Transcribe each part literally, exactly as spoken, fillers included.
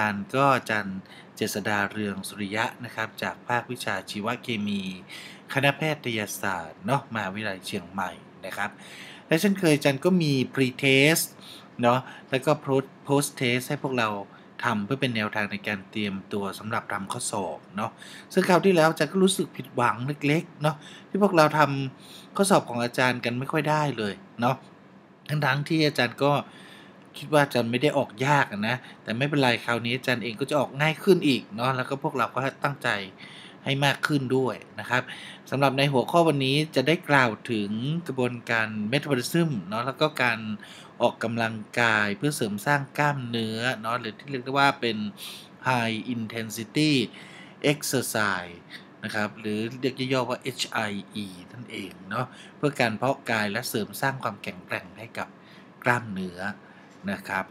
ารย์ก็อาจารย์เจษฎาเรืองสุริยะนะครับจากภาควิชาชีวเคมีคณะแพทยศาสตร์เนาะมหาวิทยาลัยเชียงใหม่นะครับและเช่นเคยอาจารย์ก็มี pre-test เนาะแล้วก็ post test ให้พวกเราทำเพื่อเป็นแนวทางในการเตรียมตัวสำหรับทำข้อสอบเนาะซึ่งคราวที่แล้วอาจารย์ก็รู้สึกผิดหวังเล็กๆเนาะที่พวกเราทำข้อสอบของอาจารย์กันไม่ค่อยได้เลยเนาะทั้งๆที่อาจารย์ก็คิดว่าอาจารย์ไม่ได้ออกยากนะแต่ไม่เป็นไรคราวนี้อาจารย์เองก็จะออกง่ายขึ้นอีกเนาะแล้วก็พวกเราก็ตั้งใจให้มากขึ้นด้วยนะครับสำหรับในหัวข้อวันนี้จะได้กล่าวถึงกระบวนการเมตาบอลิซึมเนาะแล้วก็การออกกำลังกายเพื่อเสริมสร้างกล้ามเนื้อเนาะหรือที่เรียกได้ว่าเป็น High Intensity Exercise นะครับหรือเรียกย่อๆว่า เอช ไอ อี นั่นเองเนาะเพื่อการเพาะกายและเสริมสร้างความแข็งแกร่งให้กับกล้ามเนื้อนะครับ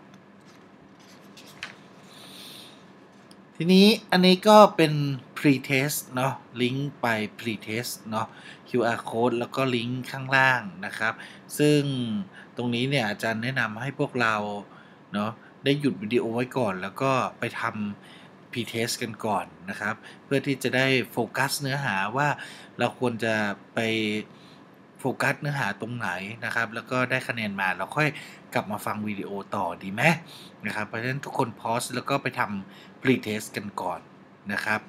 ทีนี้อันนี้ก็เป็น pre-test เนาะลิงก์ไป pre-test เนาะ คิว อาร์ code แล้วก็ลิงก์ข้างล่างนะครับซึ่งตรงนี้เนี่ยอาจารย์แนะนำให้พวกเราเนาะได้หยุดวิดีโอไว้ก่อนแล้วก็ไปทำ pre-test กันก่อนนะครับเพื่อที่จะได้โฟกัสเนื้อหาว่าเราควรจะไปโฟกัสเนื้อหาตรงไหนนะครับแล้วก็ได้คะแนนมาเราค่อยกลับมาฟังวิดีโอต่อดีไหมนะครับเพราะฉะนั้นทุกคนพอสแล้วก็ไปทำ pre-test กันก่อนนะครับ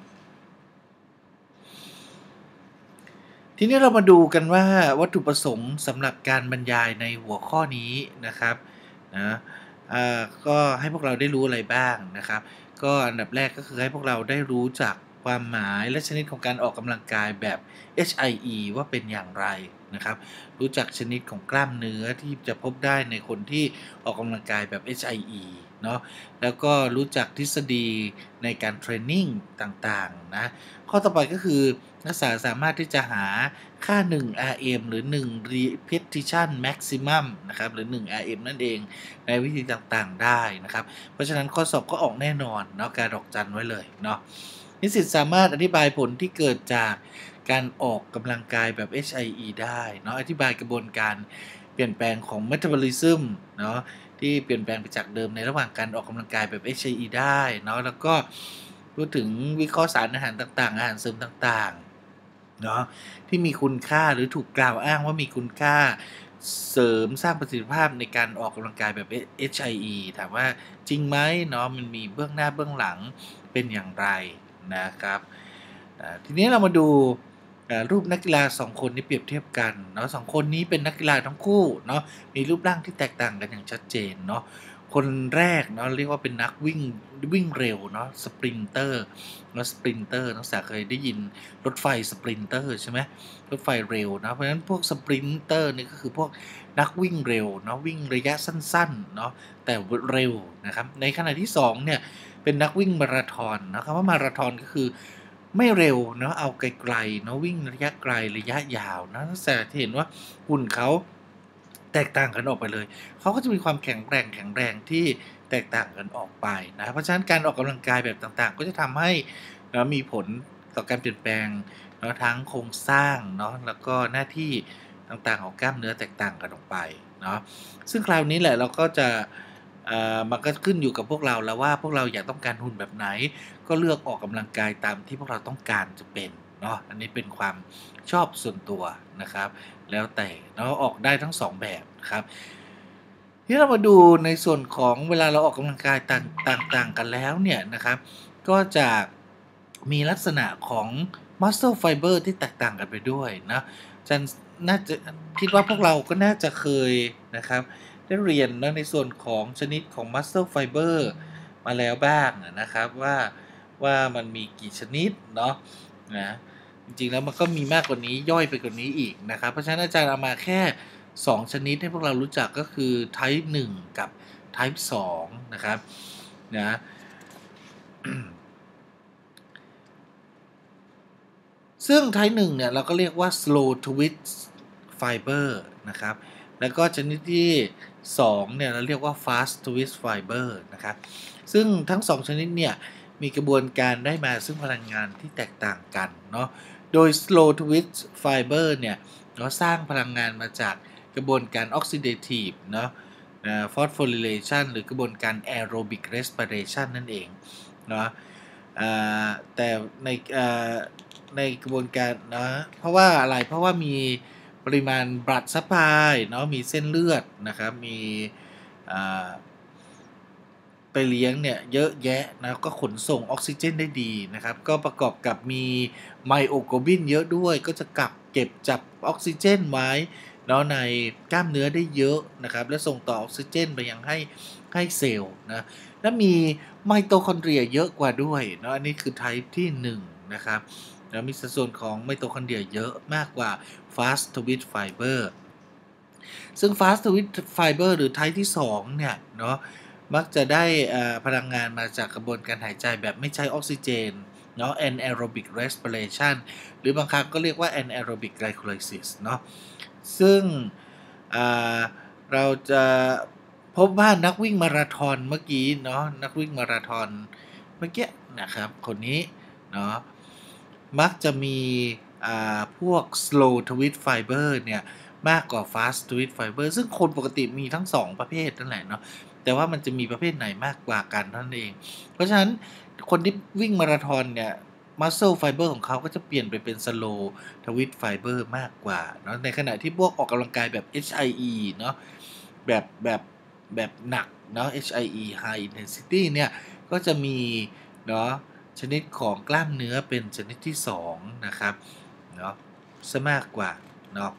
ทีนี้เรามาดูกันว่าวัตถุประสงค์สำหรับการบรรยายในหัวข้อนี้นะครับนะก็ให้พวกเราได้รู้อะไรบ้างนะครับก็อันดับแรกก็คือให้พวกเราได้รู้จักความหมายและชนิดของการออกกำลังกายแบบ เอช ไอ อี ว่าเป็นอย่างไรนะครับรู้จักชนิดของกล้ามเนื้อที่จะพบได้ในคนที่ออกกำลังกายแบบ เอช ไอ อี เนาะแล้วก็รู้จักทฤษฎีในการเทรนนิ่งต่างๆนะข้อต่อไปก็คือนักศึกษาสามารถที่จะหาค่าหนึ่ง อาร์ เอ็ม หรือหนึ่ง repetition maximum นะครับหรือหนึ่ง อาร์ เอ็ม นั่นเองในวิธีต่างๆได้นะครับเพราะฉะนั้นข้อสอบก็ออกแน่นอนเนาะการดอกจันไว้เลยเนาะนิสิตสามารถอธิบายผลที่เกิดจากการออกกำลังกายแบบ เอช ไอ อี ได้เนาะอธิบายกระบวนการเปลี่ยนแปลงของ metabolism เนาะที่เปลี่ยนแปลงไปจากเดิมในระหว่างการออกกำลังกายแบบ เอช ไอ อี ได้เนาะแล้วก็พูดถึงวิเคราะห์สารอาหารต่างๆอาหารเสริมต่างๆเนาะที่มีคุณค่าหรือถูกกล่าวอ้างว่ามีคุณค่าเสริมสร้างประสิทธิภาพในการออกกำลังกายแบบ เอช ไอ อี ถามว่าจริงไหมเนาะมันมีเบื้องหน้าเบื้องหลังเป็นอย่างไรนะครับทีนี้เรามาดูรูปนักกีฬาสองคนที่เปรียบเทียบกันเนาะสองคนนี้เป็นนักกีฬาทั้งคู่เนาะมีรูปร่างที่แตกต่างกันอย่างชัดเจนเนาะคนแรกเนาะเรียกว่าเป็นนักวิ่งวิ่งเร็วเนาะสปรินเตอร์เนาะสปรินเตอร์นักศึกษาเคยได้ยินรถไฟสปรินเตอร์ใช่ไหมรถไฟเร็วนะเพราะฉะนั้นพวกสปรินเตอร์นี่ก็คือพวกนักวิ่งเร็วเนาะวิ่งระยะสั้นๆเนาะแต่เร็วนะครับในขณะที่สองเนี่ยเป็นนักวิ่งมาราธอนนะครับว่ามาราธอนก็คือไม่เร็วเนาะเอาไกลๆเนาะวิ่งระยะไกลระยะยาวนะแต่เห็นว่าหุ่นเขาแตกต่างกันออกไปเลยเขาก็จะมีความแข็งแรงแข็งแรงที่แตกต่างกันออกไปนะเพราะฉะนั้นการออกกำลังกายแบบต่างๆก็จะทำให้นะมีผลต่อการเปลี่ยนแปลงเนาะทั้งโครงสร้างเนาะแล้วก็หน้าที่ต่างๆของกล้ามเนื้อแตกต่างกันออกไปเนาะซึ่งคราวนี้แหละเราก็จะมันก็ขึ้นอยู่กับพวกเราแล้วว่าพวกเราอยากต้องการหุ่นแบบไหนก็เลือกออกกำลังกายตามที่พวกเราต้องการจะเป็นเนาะอันนี้เป็นความชอบส่วนตัวนะครับแล้วแต่เนาะออกได้ทั้งสองแบบครับที่เรามาดูในส่วนของเวลาเราออกกำลังกายต่างๆกันแล้วเนี่ยนะครับก็จะมีลักษณะของ muscle fiber ที่แตกต่างกันไปด้วยนะจันน่าจะคิดว่าพวกเราก็น่าจะเคยนะครับได้เรียนนะในส่วนของชนิดของ muscle fiber มาแล้วบ้างนะครับว่าว่ามันมีกี่ชนิดเนาะนะจริงๆแล้วมันก็มีมากกว่านี้ย่อยไปกว่านี้อีกนะครับเพราะฉะนั้นอาจารย์เอามาแค่สองชนิดให้พวกเรารู้จักก็คือ type หนึ่งกับ type สองนะครับนะซึ่ง type หนึ่งเนี่ยเราก็เรียกว่า slow twitch fiber นะครับแล้วก็ชนิดที่สองเนี่ยเราเรียกว่า fast twitch fiber นะครับซึ่งทั้งสองชนิดเนี่ยมีกระบวนการได้มาซึ่งพลังงานที่แตกต่างกันเนาะโดย slow twitch fiber เนี่ยเราสร้างพลังงานมาจากกระบวนการ oxidative เนาะนะ phosphorylation หรือกระบวนการ aerobic respiration นั่นเองเนาะแต่ในในกระบวนการนะเพราะว่าอะไรเพราะว่ามีปริมาณ blood supply เนาะมีเส้นเลือดนะครับมีไปเลี้ยงเนี่ยเยอะแยะนะก็ขนส่งออกซิเจนได้ดีนะครับก็ประกอบกับมีไมโอโกลบินเยอะด้วยก็จะกักเก็บจับออกซิเจนไว้เนาะในกล้ามเนื้อได้เยอะนะครับและส่งต่อออกซิเจนไปยังให้ให้เซลล์นะและมีไมโตคอนเดรียเยอะกว่าด้วยเนาะอันนี้คือไทป์ที่หนึ่งนะครับแล้วมีสัดส่วนของไมโตคอนเดรียเยอะมากกว่า fast twitch fiber ซึ่ง fast twitch fiber หรือไทป์ที่สองเนี่ยเนาะมักจะได้พลังงานมาจากกระบวนการหายใจแบบไม่ใช้ออกซิเจนเนาะ anaerobic respiration หรือบางครั้งก็เรียกว่า anaerobic glycolysis เนาะซึ่งเราจะพบว่านักวิ่งมาราธอนเมื่อกี้เนาะนักวิ่งมาราธอนเมื่อกี้นะครับคนนี้เนาะมักจะมีพวก slow twitch fiber เนี่ยมากกว่า fast twitch fiber ซึ่งคนปกติมีทั้งสองประเภทนั่นแหละเนาะแต่ว่ามันจะมีประเภทไหนมากกว่ากันนั่นเองเพราะฉะนั้นคนที่วิ่งมาราธอนเนี่ย muscle fiber ของเขาก็จะเปลี่ยนไปเป็น slow twitch fiber มากกว่าเนาะในขณะที่พวกออกกำลังกายแบบ เอช ไอ อี เนาะแบบแบบแบบหนักเนาะ เอช ไอ อี high intensity เนี่ยก็จะมีเนาะชนิดของกล้ามเนื้อเป็นชนิดที่สองนะครับเนาะซะมากกว่าเนาะ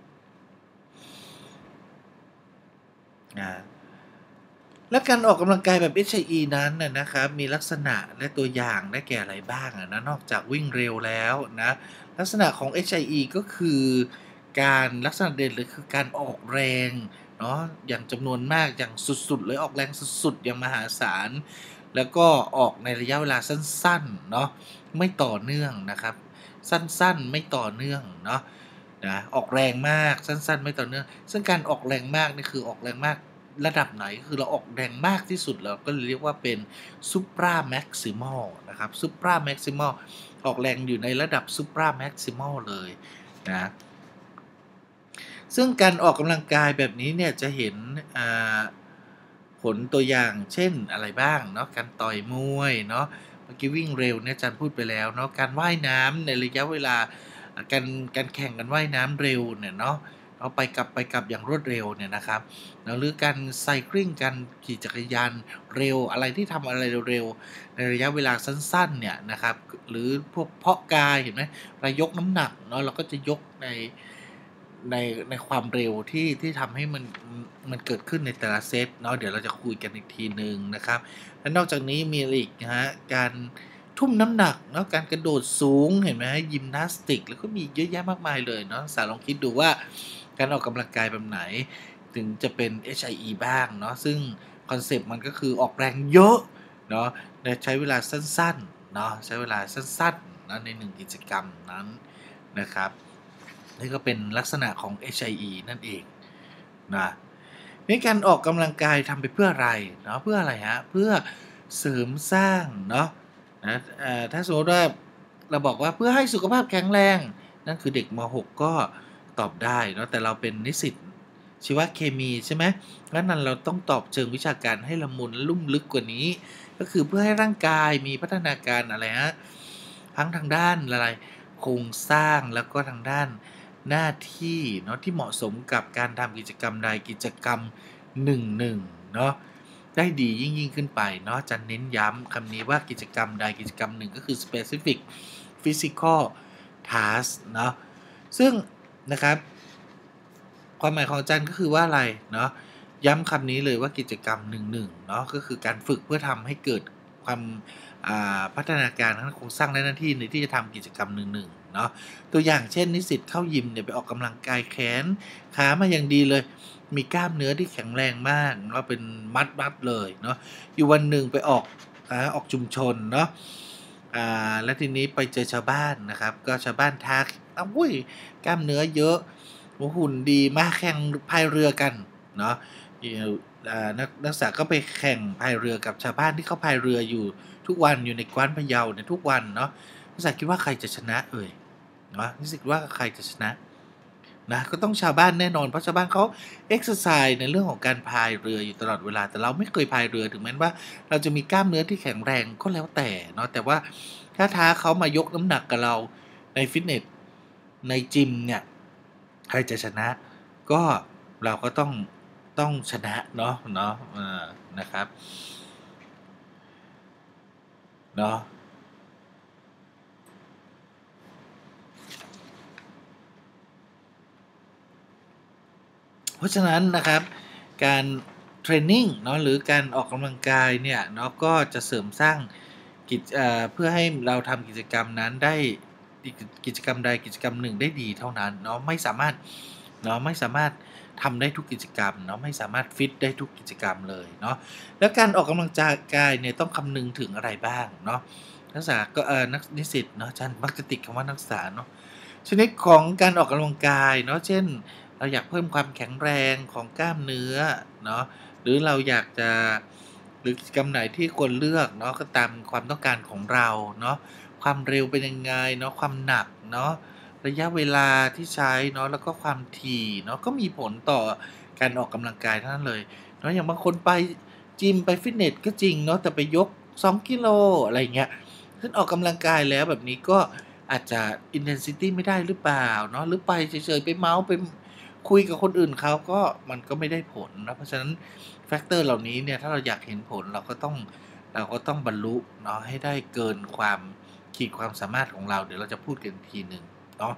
และการออกกำลังกายแบบ เอช ไอ อี นั้นนะครับมีลักษณะและตัวอย่างได้แก่อะไรบ้างนะนอกจากวิ่งเร็วแล้วนะลักษณะของ เอช ไอ อี ก็คือการลักษณะเด่นเลยคือการออกแรงเนาะอย่างจำนวนมากอย่างสุดๆเลยออกแรงสุดๆอย่างมหาศาลแล้วก็ออกในระยะเวลาสั้นๆเนาะไม่ต่อเนื่องนะครับสั้นๆไม่ต่อเนื่องเนาะนะออกแรงมากสั้นๆไม่ต่อเนื่องซึ่งการออกแรงมากนี่คือออกแรงมากระดับไหนคือเราออกแรงมากที่สุดเราก็เรียกว่าเป็น supra maximal นะครับ supra maximal ออกแรงอยู่ในระดับ supra maximal เลยนะซึ่งการออกกำลังกายแบบนี้เนี่ยจะเห็นผลตัวอย่างเช่นอะไรบ้างเนาะการต่อยมวยเนาะเมื่อกี้วิ่งเร็วเนี่ยอาจารย์พูดไปแล้วเนาะการว่ายน้ำในระยะเวลาการการแข่งกันว่ายน้ำเร็วเนี่ยเนาะเอาไปกลับไปกลับอย่างรวดเร็วเนี่ยนะครับหรือการไซคลิงการขี่จักรยานเร็วอะไรที่ทำอะไรเร็วๆในระยะเวลาสั้นๆเนี่ยนะครับหรือพวกเพาะกายเห็นไหมเรายกน้ำหนักเนาะเราก็จะยกในในในความเร็วที่ที่ทำให้มันมันเกิดขึ้นในแต่ละเซตเนาะเดี๋ยวเราจะคุยกันอีกทีหนึ่งนะครับและนอกจากนี้มีอีกนะฮะการทุ่มน้ำหนักเนาะการกระโดดสูงเห็นไหมยิมนาสติกแล้วก็มีเยอะแยะมากมายเลยเนาะสาวลองคิดดูว่าการออกกำลังกายแบบไหนถึงจะเป็น เอช ไอ อี บ้างเนาะซึ่งคอนเซปต์มันก็คือออกแรงเยอะเนาะในใช้เวลาสั้นๆเนาะใช้เวลาสั้นๆนะในหนึ่งกิจกรรมนั้นนะครับนี่ก็เป็นลักษณะของ เอช ไอ อี นั่นเองนะในการออกกำลังกายทำไปเพื่ออะไรเนาะเพื่ออะไรฮะเพื่อเสริมสร้างเนาะนะถ้าสมมติว่าเราบอกว่าเพื่อให้สุขภาพแข็งแรงนั่นคือเด็กม หก ก็ตอบได้เนาะแต่เราเป็นนิสิตชีวเคมีใช่ไหมงั้นนั้นเราต้องตอบเชิงวิชาการให้ละมุนลุ่มลึกกว่านี้ก็คือเพื่อให้ร่างกายมีพัฒนาการอะไรฮะทั้งทางด้านอะไรโครงสร้างแล้วก็ทางด้านหน้าที่เนาะที่เหมาะสมกับการทำกิจกรรมใดกิจกรรมหนึ่งหนึ่งเนาะได้ดียิ่งยิ่งขึ้นไปเนาะจะเน้นย้ำคำนี้ว่ากิจกรรมใดกิจกรรมหนึ่งก็คือ specific physical task เนาะซึ่งนะครับความหมายของอาจารย์ก็คือว่าอะไรเนาะย้ำคำนี้เลยว่ากิจกรรมหนึ่งหนึ่งเนาะก็คือการฝึกเพื่อทำให้เกิดความพัฒนาการทั้งโครงสร้างและหน้าที่ในที่จะทำกิจกรรมหนึ่งหนึ่งเนาะตัวอย่างเช่นนิสิตเข้ายิมเนี่ยไปออกกำลังกายแขนขามาอย่างดีเลยมีกล้ามเนื้อที่แข็งแรงมากก็เป็นมัดมัดเลยเนาะอยู่วันหนึ่งไปออกอ่าออกชุมชนเนาะอ่าแล้วทีนี้ไปเจอชาวบ้านนะครับก็ชาวบ้านทักอ้าวอุ้ยกล้ามเนื้อเยอะหุ่นดีมากแข่งพายเรือกันเนาะนักนักศึกษาก็ไปแข่งพายเรือกับชาวบ้านที่เขาพายเรืออยู่ทุกวันอยู่ในกว้านพะเยาเนี่ยทุกวันเนาะนักศึกษาคิดว่าใครจะชนะเอ่ยเนาะนิสิตว่าใครจะชนะนะก็ต้องชาวบ้านแน่นอนเพราะชาวบ้านเขาเอ็กซ์ไซส์ในเรื่องของการพายเรืออยู่ตลอดเวลาแต่เราไม่เคยพายเรือถึงแม้ว่าเราจะมีกล้ามเนื้อที่แข็งแรงก็แล้วแต่เนาะแต่ว่าถ้าท้าเขามายกน้ำหนักกับเราในฟิตเนสในจิมเนี่ยใครจะชนะก็เราก็ต้องต้องชนะเนาะเนาะนะครับเนาะเพราะฉะนั้นนะครับการเทรนนิ่งเนาะหรือการออกกำลังกายเนี่ยเนาะก็จะเสริมสร้างกิจเอ่อเพื่อให้เราทำกิจกรรมนั้นได้กิจกรรมใดกิจกรรมหนึ่งได้ดีเท่านั้นเนาะไม่สามารถเนาะไม่สามารถทำได้ทุกกิจกรรมเนาะไม่สามารถฟิตได้ทุกกิจกรรมเลยเนาะแล้วการออกกำลังกายเนี่ยต้องคำนึงถึงอะไรบ้างเนาะนักศึกษาก็เออนักนิสิตเนาะอาจารย์มักจะติดคำว่านักศึกษาเนาะชนิดของการออกกำลังกายเนาะเช่นเราอยากเพิ่มความแข็งแรงของกล้ามเนื้อเนาะหรือเราอยากจะหรือกิจกรรมไหนที่ควรเลือกเนาะก็ตามความต้องการของเราเนาะความเร็วเป็นยังไงเนาะความหนักเนาะระยะเวลาที่ใช้เนาะแล้วก็ความถี่เนาะก็มีผลต่อการออกกำลังกายทั้งนั้นเลยเนาะอย่างบางคนไปจิมไปฟิตเนสก็จริงเนาะแต่ไปยกสองกิโลอะไรเงี้ยซึ่งออกกำลังกายแล้วแบบนี้ก็อาจจะ intensity ไม่ได้หรือเปล่าเนาะหรือไปเฉยๆไปเมาส์ไปคุยกับคนอื่นเขาก็มันก็ไม่ได้ผลนะเพราะฉะนั้นแฟกเตอร์เหล่านี้เนี่ยถ้าเราอยากเห็นผลเราก็ต้องเราก็ต้องบรรลุเนาะให้ได้เกินความขีดความสามารถของเราเดี๋ยวเราจะพูดกันทีหนึ่งเนาะ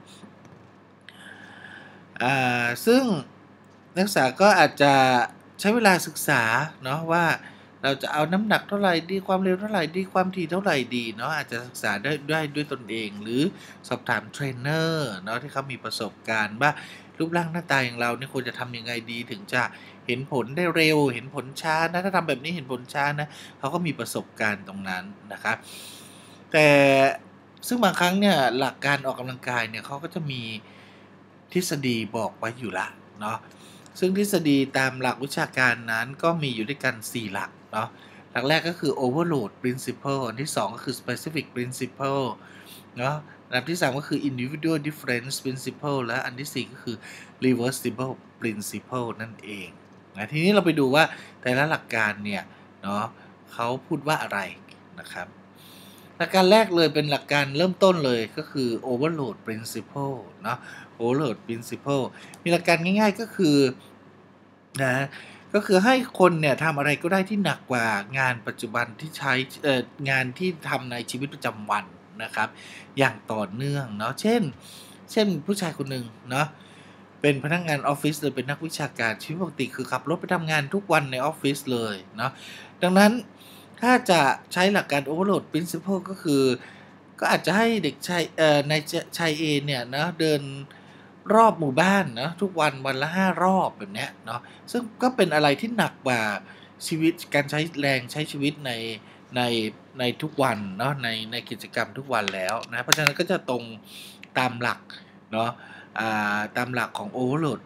อ่าซึ่งนักศึกษาก็อาจจะใช้เวลาศึกษาเนาะว่าเราจะเอาน้ำหนักเท่าไหร่ดีความเร็วเท่าไหร่ดีความถี่เท่าไหร่ดีเนาะอาจจะศึกษาได้ได้ด้วยตนเองหรือสอบถามเทรนเนอร์เนาะที่เขามีประสบการณ์ว่ารูปร่างหน้าตาอย่างเราเนี่ยควรจะทำยังไงดีถึงจะเห็นผลได้เร็วเห็นผลช้านะถ้าทำแบบนี้เห็นผลช้านะเขาก็มีประสบการณ์ตรงนั้นนะครับแต่ซึ่งบางครั้งเนี่ยหลักการออกกำลังกายเนี่ยเขาก็จะมีทฤษฎีบอกไว้อยู่ละเนาะซึ่งทฤษฎีตามหลักวิชาการนั้นก็มีอยู่ด้วยกันสี่หลักเนาะหลักแรกก็คือ overload principle อันที่สองก็คือ specific principle เนาะอันดับที่สามก็คือ individual difference principle และอันที่สี่ก็คือ reversible principle นั่นเองนะทีนี้เราไปดูว่าแต่ละหลักการเนี่ยเนาะเขาพูดว่าอะไรนะครับหลักการแรกเลยเป็นหลักการเริ่มต้นเลยก็คือ overload principle เนาะ overload principle มีหลักการง่ายๆก็คือนะก็คือให้คนเนี่ยทำอะไรก็ได้ที่หนักกว่างานปัจจุบันที่ใช้เอ่องานที่ทำในชีวิตประจำวันนะครับอย่างต่อเนื่องเนาะเช่นเช่นผู้ชายคนหนึ่งเนาะเป็นพนักงานออฟฟิศหรือเป็นนักวิชาการชีวิตปกติคือขับรถไปทำงานทุกวันในออฟฟิศเลยเนาะดังนั้นถ้าจะใช้หลักการ overload principle ก็คือก็อาจจะให้เด็กชายเอ่อนายชายเอเนี่ยนะเดินรอบหมู่บ้านเนาะทุกวันวันละห้ารอบแบบเนี้ยเนาะซึ่งก็เป็นอะไรที่หนักกว่าชีวิตการใช้แรงใช้ชีวิตในในในทุกวันเนาะในในกิจกรรมทุกวันแล้วนะเพราะฉะนั้นก็จะตรงตามหลักเนาะอ่าตามหลักของ overload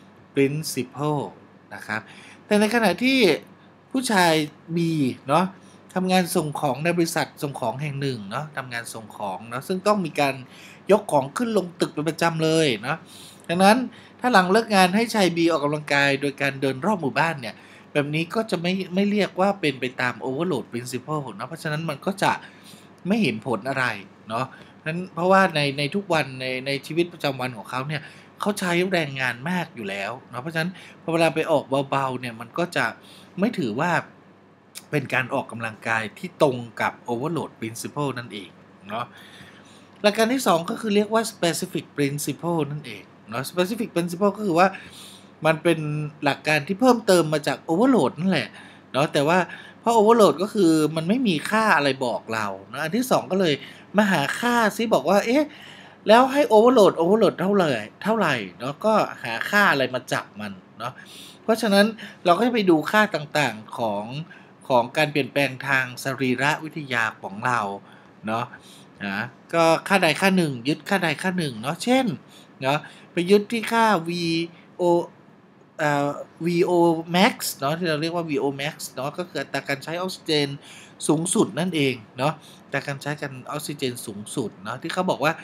principle นะครับแต่ในขณะที่ผู้ชาย B เนาะทำงานส่งของในบริษัทส่งของแห่งหนึ่งเนาะทำงานส่งของเนาะซึ่งต้องมีการยกของขึ้นลงตึกเป็นประจำเลยเนาะดังนั้นถ้าหลังเลิกงานให้ชาย B ออกกำลังกายโดยการเดินรอบหมู่บ้านเนี่ยแบบนี้ก็จะไม่ไม่เรียกว่าเป็นไปตาม overload principle เนาะเพราะฉะนั้นมันก็จะไม่เห็นผลอะไรเนาะนั้นเพราะว่าในในทุกวันในในชีวิตประจำวันของเขาเนี่ยเขาใช้แรงงานมากอยู่แล้วเนาะเพราะฉะนั้นพอเวลาไปออกเบาๆเนี่ยมันก็จะไม่ถือว่าเป็นการออกกำลังกายที่ตรงกับ overload principle นั่นเองเนาะหลักการที่สองก็คือเรียกว่า specific principle นั่นเองเนาะ specific principle ก็คือว่ามันเป็นหลักการที่เพิ่มเติมมาจาก overload นั่นแหละเนาะแต่ว่าเพราะ overload ก็คือมันไม่มีค่าอะไรบอกเราเนาะอันที่สองก็เลยมาหาค่าซิบอกว่าเอ๊ะแล้วให้ overload overload เท่าไหร่เท่าไหร่เนาะก็หาค่าอะไรมาจับมันเนาะเพราะฉะนั้นเราก็จะไปดูค่าต่างๆของของการเปลี่ยนแปลงทางสรีรวิทยาของเราเนาะนะก็ค่าใดค่าหนึ่งยึดค่าใดค่าหนึ่งเนาะเช่นเนาะไปยึดที่ค่า วี โอ เอ่อ วี โอ max เนาะที่เราเรียกว่า วี โอ max เนาะก็คืออัตราการใช้ออกซิเจนสูงสุดนั่นเองเนาะอัตราการใช้กันออกซิเจนสูงสุดเนาะที่เขาบอกว่า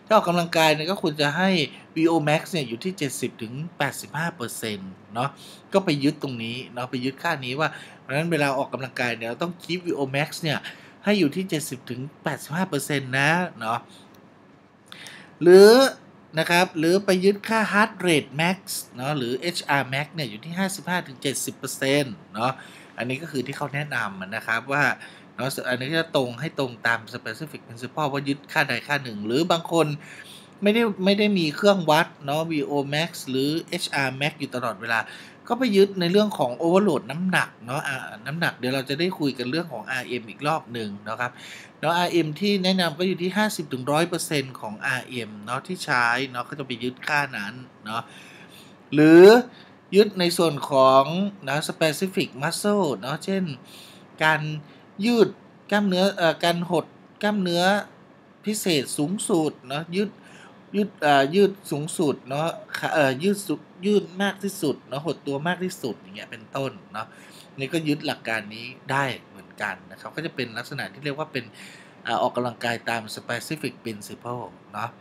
ถ้าออกกำลังกายเนี่ยก็ควรจะให้ วี โอ max เนี่ยอยู่ที่ เจ็ดสิบถึงแปดสิบห้าเปอร์เซ็นต์ เนาะก็ไปยึดตรงนี้เนาะไปยึดค่านี้ว่าเพราะฉะนั้นเวลาออกกำลังกายเนี่ยเราต้อง keep วี โอ max เนี่ยให้อยู่ที่ เจ็ดสิบถึงแปดสิบห้าเปอร์เซ็นต์ นะเนาะหรือนะครับหรือไปยึดค่า heart rate max เนาะหรือ เอช อาร์ max เนี่ยอยู่ที่ ห้าสิบห้าถึงเจ็ดสิบเปอร์เซ็นต์ เนาะอันนี้ก็คือที่เขาแนะนำนะครับว่าเนาะอันนี้จะตรงให้ตรงตาม specific principle ว่ายึดค่าใดค่าหนึ่งหรือบางคนไม่ได้ไม่ได้มีเครื่องวัดเนาะ วี โอ max หรือ เอช อาร์ max อยู่ตลอดเวลาก็ไปยึดในเรื่องของ overload น้ำหนักเนาะอ่าน้ำหนักเดี๋ยวเราจะได้คุยกันเรื่องของ อาร์ เอ็ม อีกรอบหนึ่งนะครับแล้ว อาร์ เอ็ม ที่แนะนำก็อยู่ที่ ห้าสิบถึงหนึ่งร้อยเปอร์เซ็นต์ ของ อาร์ เอ็ม เนาะที่ใช้เนาะก็จะไปยึดค่านั้นเนาะหรือยึดในส่วนของนะ specific muscle เนาะเช่นการยืดกล้ามเนื้อเอ่อการหดกล้ามเนื้อพิเศษสูงสุดเนาะยืดยืดเอ่อยืดสูงสุดเนาะเอ่อยืดสุดยืดมากที่สุดเนาะหดตัวมากที่สุดอย่างเงี้ยเป็นต้นเนาะนี่ก็ยึดหลักการนี้ได้เหมือนกันนะครับก็จะเป็นลักษณะที่เรียกว่าเป็นอ่าออกกำลังกายตาม specific principle เนาะ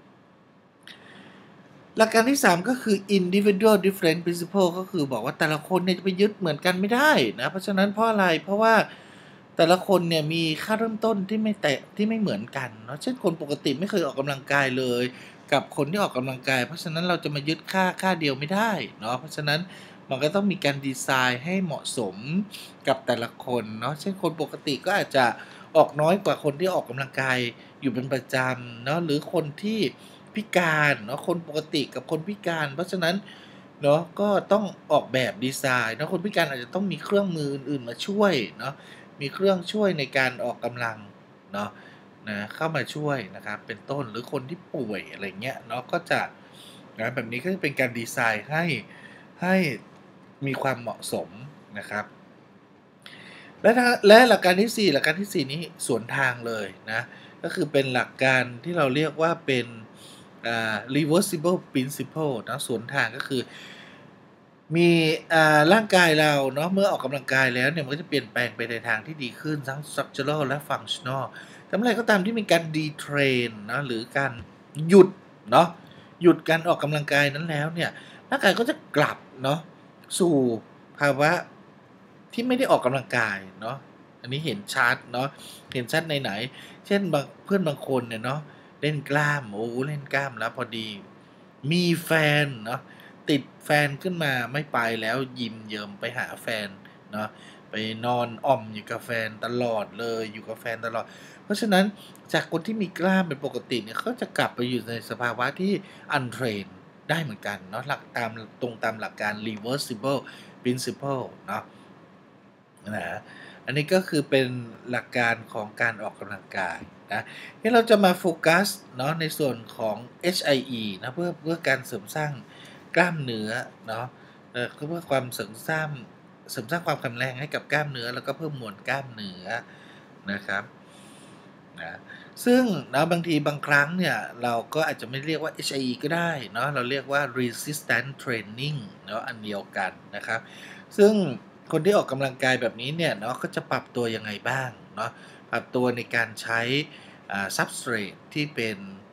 หลักการที่สามก็คือ individual different principle ก็คือบอกว่าแต่ละคนเนี่ยจะไปยึดเหมือนกันไม่ได้นะเพราะฉะนั้นเพราะอะไรเพราะว่าแต่ละคนเนี่ยมีค่าเริ่มต้นที่ไม่แตะที่ไม่เหมือนกันเนาะเช่นคนปกติไม่เคยออกกำลังกายเลยกับคนที่ออกกำลังกายเพราะฉะนั้นเราจะมายึดค่าค่าเดียวไม่ได้เนาะเพราะฉะนั้นมันก็ต้องมีการดีไซน์ให้เหมาะสมกับแต่ละคนเนาะเช่นคนปกติก็อาจจะออกน้อยกว่าคนที่ออกกำลังกายอยู่เป็นประจำเนาะหรือคนที่พิการเนาะคนปกติกับคนพิการเพราะฉะนั้นเนาะก็ต้องออกแบบดีไซน์เนาะคนพิการอาจจะต้องมีเครื่องมืออื่นๆมาช่วยเนาะมีเครื่องช่วยในการออกกำลังเนาะนะเข้ามาช่วยนะครับเป็นต้นหรือคนที่ป่วยอะไรเงี้ยเนาะก็จะนะแบบนี้ก็จะเป็นการดีไซน์ให้ให้มีความเหมาะสมนะครับและถ้าและหลักการที่สี่หลักการที่สี่นี้สวนทางเลยนะก็คือเป็นหลักการที่เราเรียกว่าเป็นอ่า reversible principle นะสวนทางก็คือมีอ่าร่างกายเราเนาะเมื่อออกกำลังกายแล้วเนี่ยมันก็จะเปลี่ยนแปลงไปในทางที่ดีขึ้นทั้ง structural และ functional แต่เมื่อไรก็ตามที่มีการ detrain นะหรือการหยุดเนาะหยุดการออกกำลังกายนั้นแล้วเนี่ยร่างกายก็จะกลับเนาะสู่ภาวะที่ไม่ได้ออกกำลังกายเนาะอันนี้เห็นชัดเนาะเห็นชัดในไหนเช่นบางเพื่อนบางคนเนี่ยเนาะเล่นกล้ามโอ้เล่นกล้ามแล้วพอดีมีแฟนเนาะติดแฟนขึ้นมาไม่ไปแล้วยิมเยิมไปหาแฟนเนาะไปนอนอ่อมอยู่กับแฟนตลอดเลยอยู่กับแฟนตลอดเพราะฉะนั้นจากคนที่มีกล้ามเป็นปกติเนี่ยเขาจะกลับไปอยู่ในสภาวะที่ untrained ได้เหมือนกันเนาะหลักตามตรงตามหลักการ reversible principle เนาะนะอันนี้ก็คือเป็นหลักการของการออกกำลังกายนะที่เราจะมาโฟกัสเนาะในส่วนของ เอช ไอ อี นะเพื่อเพื่อการเสริมสร้างกล้ามเนื้อเนาะเอ่อเพื่อความเสริมสร้างเสริมสร้างความแข็งแรงให้กับกล้ามเนื้อแล้วก็เพิ่มมวลกล้ามเนื้อนะครับนะซึ่งนะบางทีบางครั้งเนี่ยเราก็อาจจะไม่เรียกว่า เอช ไอ อี ก็ได้เนาะเราเรียกว่า resistance training เนาะอันเดียวกันนะครับซึ่งคนที่ออกกำลังกายแบบนี้เนี่ยเนาะก็จะปรับตัวยังไงบ้างเนาะปรับตัวในการใช้อ่า substrate ที่เป็น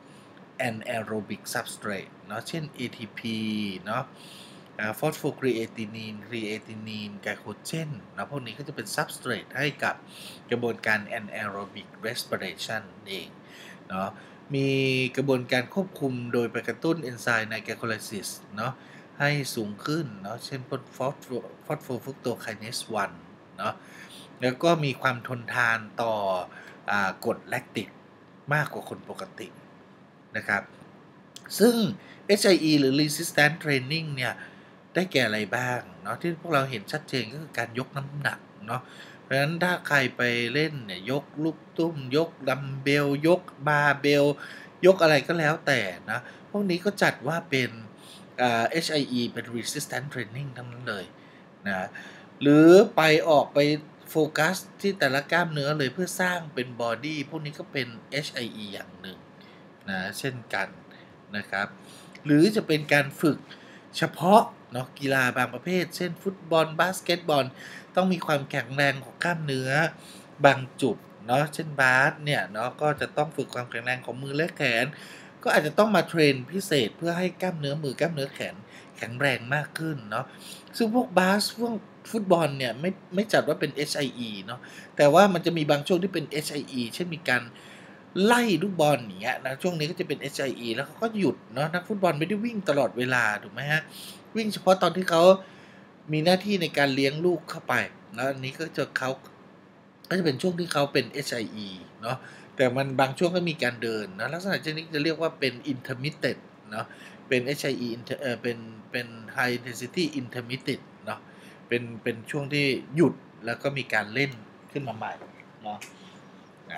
anaerobic substrate เนาะเช่น เอ ที พี เนาะอ่า phosphocreatinine creatinine glycogen นะพวกนี้ก็จะเป็น substrate ให้กับกระบวนการ anaerobic respiration เองเนาะมีกระบวนการควบคุมโดยไปกระตุ้นเอนไซม์ใน glycolysis เนาะให้สูงขึ้นเนาะเช่นพวก phosphofructokinase วันเนาะแล้วก็มีความทนทานต่ออากรดแลคติกมากกว่าคนปกตินะครับซึ่ง เอช ไอ อี หรือ resistance training เนี่ยได้แก่อะไรบ้างเนาะที่พวกเราเห็นชัดเจนก็คือการยกน้ำหนักเนาะเพราะฉะนั้นถ้าใครไปเล่นเนี่ยยกลูกตุ้มยกดัมเบลยกบาร์เบลยกอะไรก็แล้วแต่นะพวกนี้ก็จัดว่าเป็นอ่า เอช ไอ อี เป็น resistance training ทั้งนั้นเลยนะหรือไปออกไปโฟกัสที่แต่ละกล้ามเนื้อเลยเพื่อสร้างเป็นบอดี้พวกนี้ก็เป็น เอช ไอ อี อย่างหนึ่งนะเช่นกันนะครับหรือจะเป็นการฝึกเฉพาะเนาะกีฬาบางประเภทเช่นฟุตบอลบาสเกตบอลต้องมีความแข็งแรงของกล้ามเนื้อบางจุดเนาะเช่นบาสเนี่ยเนาะก็จะต้องฝึกความแข็งแรงของมือและแขนก็อาจจะต้องมาเทรนพิเศษเพื่อให้กล้ามเนื้อมือกล้ามเนื้อแขนแข็งแรงมากขึ้นเนาะซึ่งพวกบาสพวกฟุตบอลเนี่ยไม่ไม่จัดว่าเป็น เอช ไอ อี เนาะแต่ว่ามันจะมีบางช่วงที่เป็น เอช ไอ อี เช่นมีการไล่ลูกบอลอย่างเงี้ยนะช่วงนี้ก็จะเป็น เอช ไอ อี แล้วเขาก็หยุดเนาะนักฟุตบอลไม่ได้วิ่งตลอดเวลาถูกไหมฮะวิ่งเฉพาะตอนที่เขามีหน้าที่ในการเลี้ยงลูกเข้าไปแล้วอันนี้ก็จะเขาก็จะเป็นช่วงที่เขาเป็น เอช ไอ อี เนาะแต่มันบางช่วงก็มีการเดินนะลักษณะเช่นนี้จะเรียกว่าเป็น intermittent เนาะเป็น เอช ไอ อี inter เอ่อเป็นเป็น high intensity intermittent เนาะเป็นเป็นช่วงที่หยุดแล้วก็มีการเล่นขึ้นมาใหม่เนาะนะ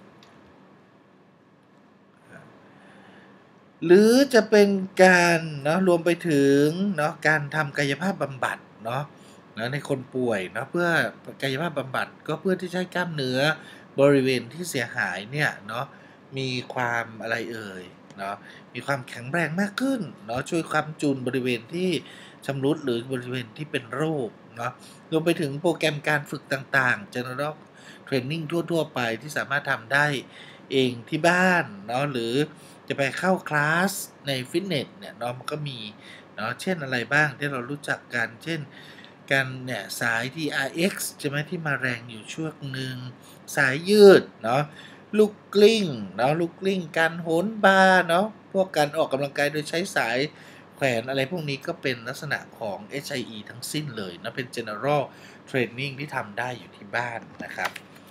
หรือจะเป็นการเนาะรวมไปถึงเนาะการทำกายภาพบำบัดเนาะนะในคนป่วยเนาะเพื่อกายภาพบำบัดก็เพื่อที่จะให้กล้ามเนื้อบริเวณที่เสียหายเนี่ยเนาะมีความอะไรเอ่ยเนาะมีความแข็งแรงมากขึ้นเนาะช่วยค้ำจุนบริเวณที่ชำรุดหรือบริเวณที่เป็นโรคเนาะรวมไปถึงโปรแกรมการฝึกต่างๆ General Training ทั่วๆไปที่สามารถทำได้เองที่บ้านเนาะหรือจะไปเข้าคลาสในฟิตเนสเนี่ยเนาะมันก็มีเนาะเช่นอะไรบ้างที่เรารู้จักกันเช่นการเนี่ยสาย ที อาร์ เอ็กซ์ ใช่ไหมที่มาแรงอยู่ช่วงหนึ่งสายยืดเนาะลูกกลิ้งเนาะลูกกลิ้งการโหนบาร์เนาะพวกการออกกำลังกายโดยใช้สายแขวนอะไรพวกนี้ก็เป็นลักษณะของ เอช ไอ อี ทั้งสิ้นเลยนะเป็น general training ที่ทำได้อยู่ที่บ้านนะครับ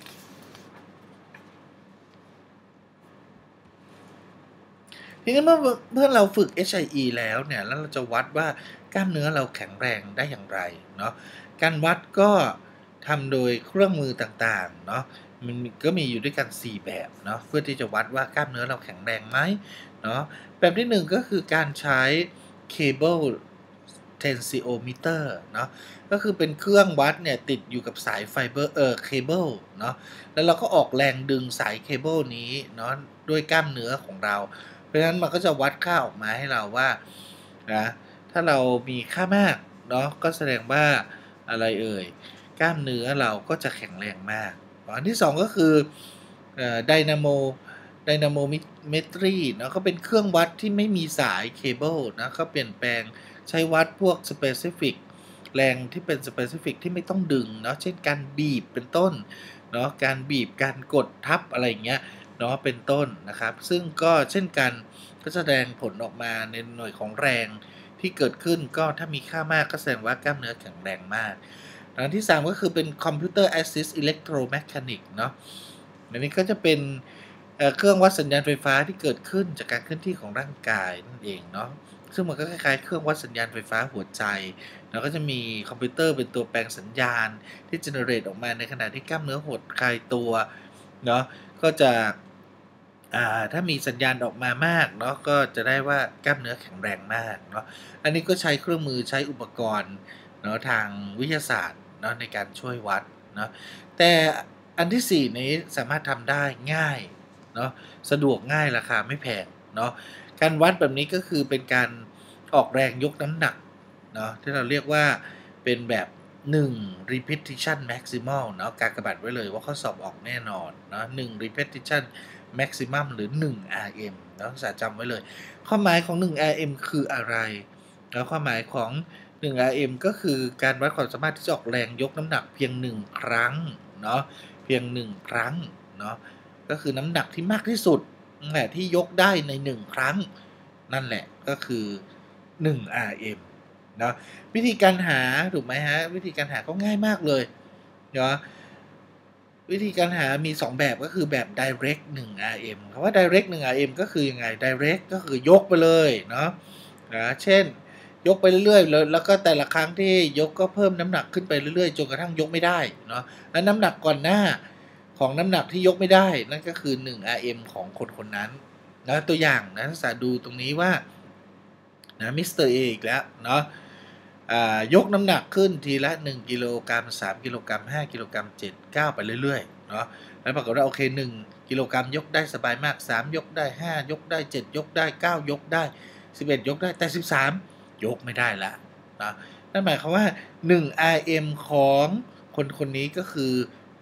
ทีนี้เมื่อเมื่อเราฝึก เอช ไอ อี แล้วเนี่ยแล้วเราจะวัดว่ากล้ามเนื้อเราแข็งแรงได้อย่างไรเนาะการวัดก็ทำโดยเครื่องมือต่างๆเนาะมันก็มีอยู่ด้วยกันสี่แบบเนาะเพื่อที่จะวัดว่ากล้ามเนื้อเราแข็งแรงไหมเนาะแบบที่หนึ่งก็คือการใช้ cable tensiometer เนาะก็คือเป็นเครื่องวัดเนี่ยติดอยู่กับสายไฟเบอร์เอ่อเคเบิลเนาะแล้วเราก็ออกแรงดึงสายเคเบิลนี้เนาะด้วยกล้ามเนื้อของเราเพราะฉะนั้นมันก็จะวัดค่าออกมาให้เราว่านะถ้าเรามีค่ามากเนาะก็แสดงว่าอะไรเอ่ยกล้ามเนื้อเราก็จะแข็งแรงมากอันที่สองก็คือเอ่อ dynamo dynamometry เนาะก็เป็นเครื่องวัดที่ไม่มีสายเคเบิลนะก็เปลี่ยนแปลงใช้วัดพวก specific แรงที่เป็น specific ที่ไม่ต้องดึงเนาะเช่นการบีบเป็นต้นเนาะการบีบการกดทับอะไรอย่างเงี้ยเนาะเป็นต้นนะครับซึ่งก็เช่นกันก็แสดงผลออกมาในหน่วยของแรงที่เกิดขึ้นก็ถ้ามีค่ามากก็แสดงว่ากล้ามเนื้อแข็งแรงมากอันที่สามก็คือเป็น computer assist electromechanic เนาะอันนี้ก็จะเป็นเครื่องวัดสัญญาณไฟฟ้าที่เกิดขึ้นจากการเคลื่อนที่ของร่างกายนั่นเองเนาะซึ่งมันก็คล้ายๆเครื่องวัดสัญญาณไฟฟ้าหัวใจแล้วก็จะมีคอมพิวเตอร์เป็นตัวแปลงสัญญาณที่ generate ออกมาในขณะที่กล้ามเนื้อหดคลายตัวเนาะก็จะถ้ามีสัญญาณออกมามากเนาะก็จะได้ว่ากล้ามเนื้อแข็งแรงมากเนาะอันนี้ก็ใช้เครื่องมือใช้อุปกรณ์เนาะทางวิทยาศาสตร์เนาะในการช่วยวัดเนาะแต่อันที่สี่นี้สามารถทำได้ง่ายเนาะสะดวกง่ายราคาไม่แพงเนาะการวัดแบบนี้ก็คือเป็นการออกแรงยกน้ำหนักเนาะที่เราเรียกว่าเป็นแบบหนึ่ง repetition maximal เนาะกากบาทไว้เลยว่าข้อสอบออกแน่นอนเนาะหนึ่ง repetition maximum หรือหนึ่ง อาร์ เอ็ม นักศึกษาจำไว้เลยความหมายของหนึ่ง อาร์ เอ็ม คืออะไรแล้วความหมายของหนึ่ง อาร์ เอ็ม ก็คือการวัดความสามารถที่จะออกแรงยกน้ำหนักเพียงหนึ่งครั้งเนาะเพียงหนึ่งครั้งเนาะก็คือน้ำหนักที่มากที่สุดนั่นแหละที่ยกได้ในหนึ่งครั้งนั่นแหละก็คือหนึ่ง อาร์ เอ็ม เนาะวิธีการหาถูกไหมฮะวิธีการหาก็ง่ายมากเลยเนาะวิธีการหามีสองแบบก็คือแบบ direct หนึ่ง อาร์ เอ็ม คำว่า direct หนึ่ง อาร์ เอ็ม ก็คือยังไง direct ก็คือยกไปเลยเนาะนะเช่นยกไปเรื่อยๆแล้วแล้วก็แต่ละครั้งที่ยกก็เพิ่มน้ำหนักขึ้นไปเรื่อยๆจนกระทั่งยกไม่ได้เนาะแล้วน้ำหนักก่อนหน้าของน้ำหนักที่ยกไม่ได้นั่นก็คือหนึ่ง อาร์ เอ็ม ของคนคนนั้นนะตัวอย่างนะศึกษาดูตรงนี้ว่านะมิสเตอร์เออีกแล้วเนาะยกน้ำหนักขึ้นทีละหนึ่งกิโลกรัมสามกิโลกรัมห้ากิโลกรัมเจ็ด เก้าไปเรื่อยๆเนาะแล้วปรากฏว่าโอเคหนึ่งกิโลกรัมยกได้สบายมากสามยกได้ห้ายกได้เจ็ดยกได้เก้ายกได้สิบเอ็ดยกได้แต่สิบสามยกไม่ได้ละนะนั่นหมายความว่าหนึ่ง อาร์ เอ็ม ของคนคนนี้ก็คือ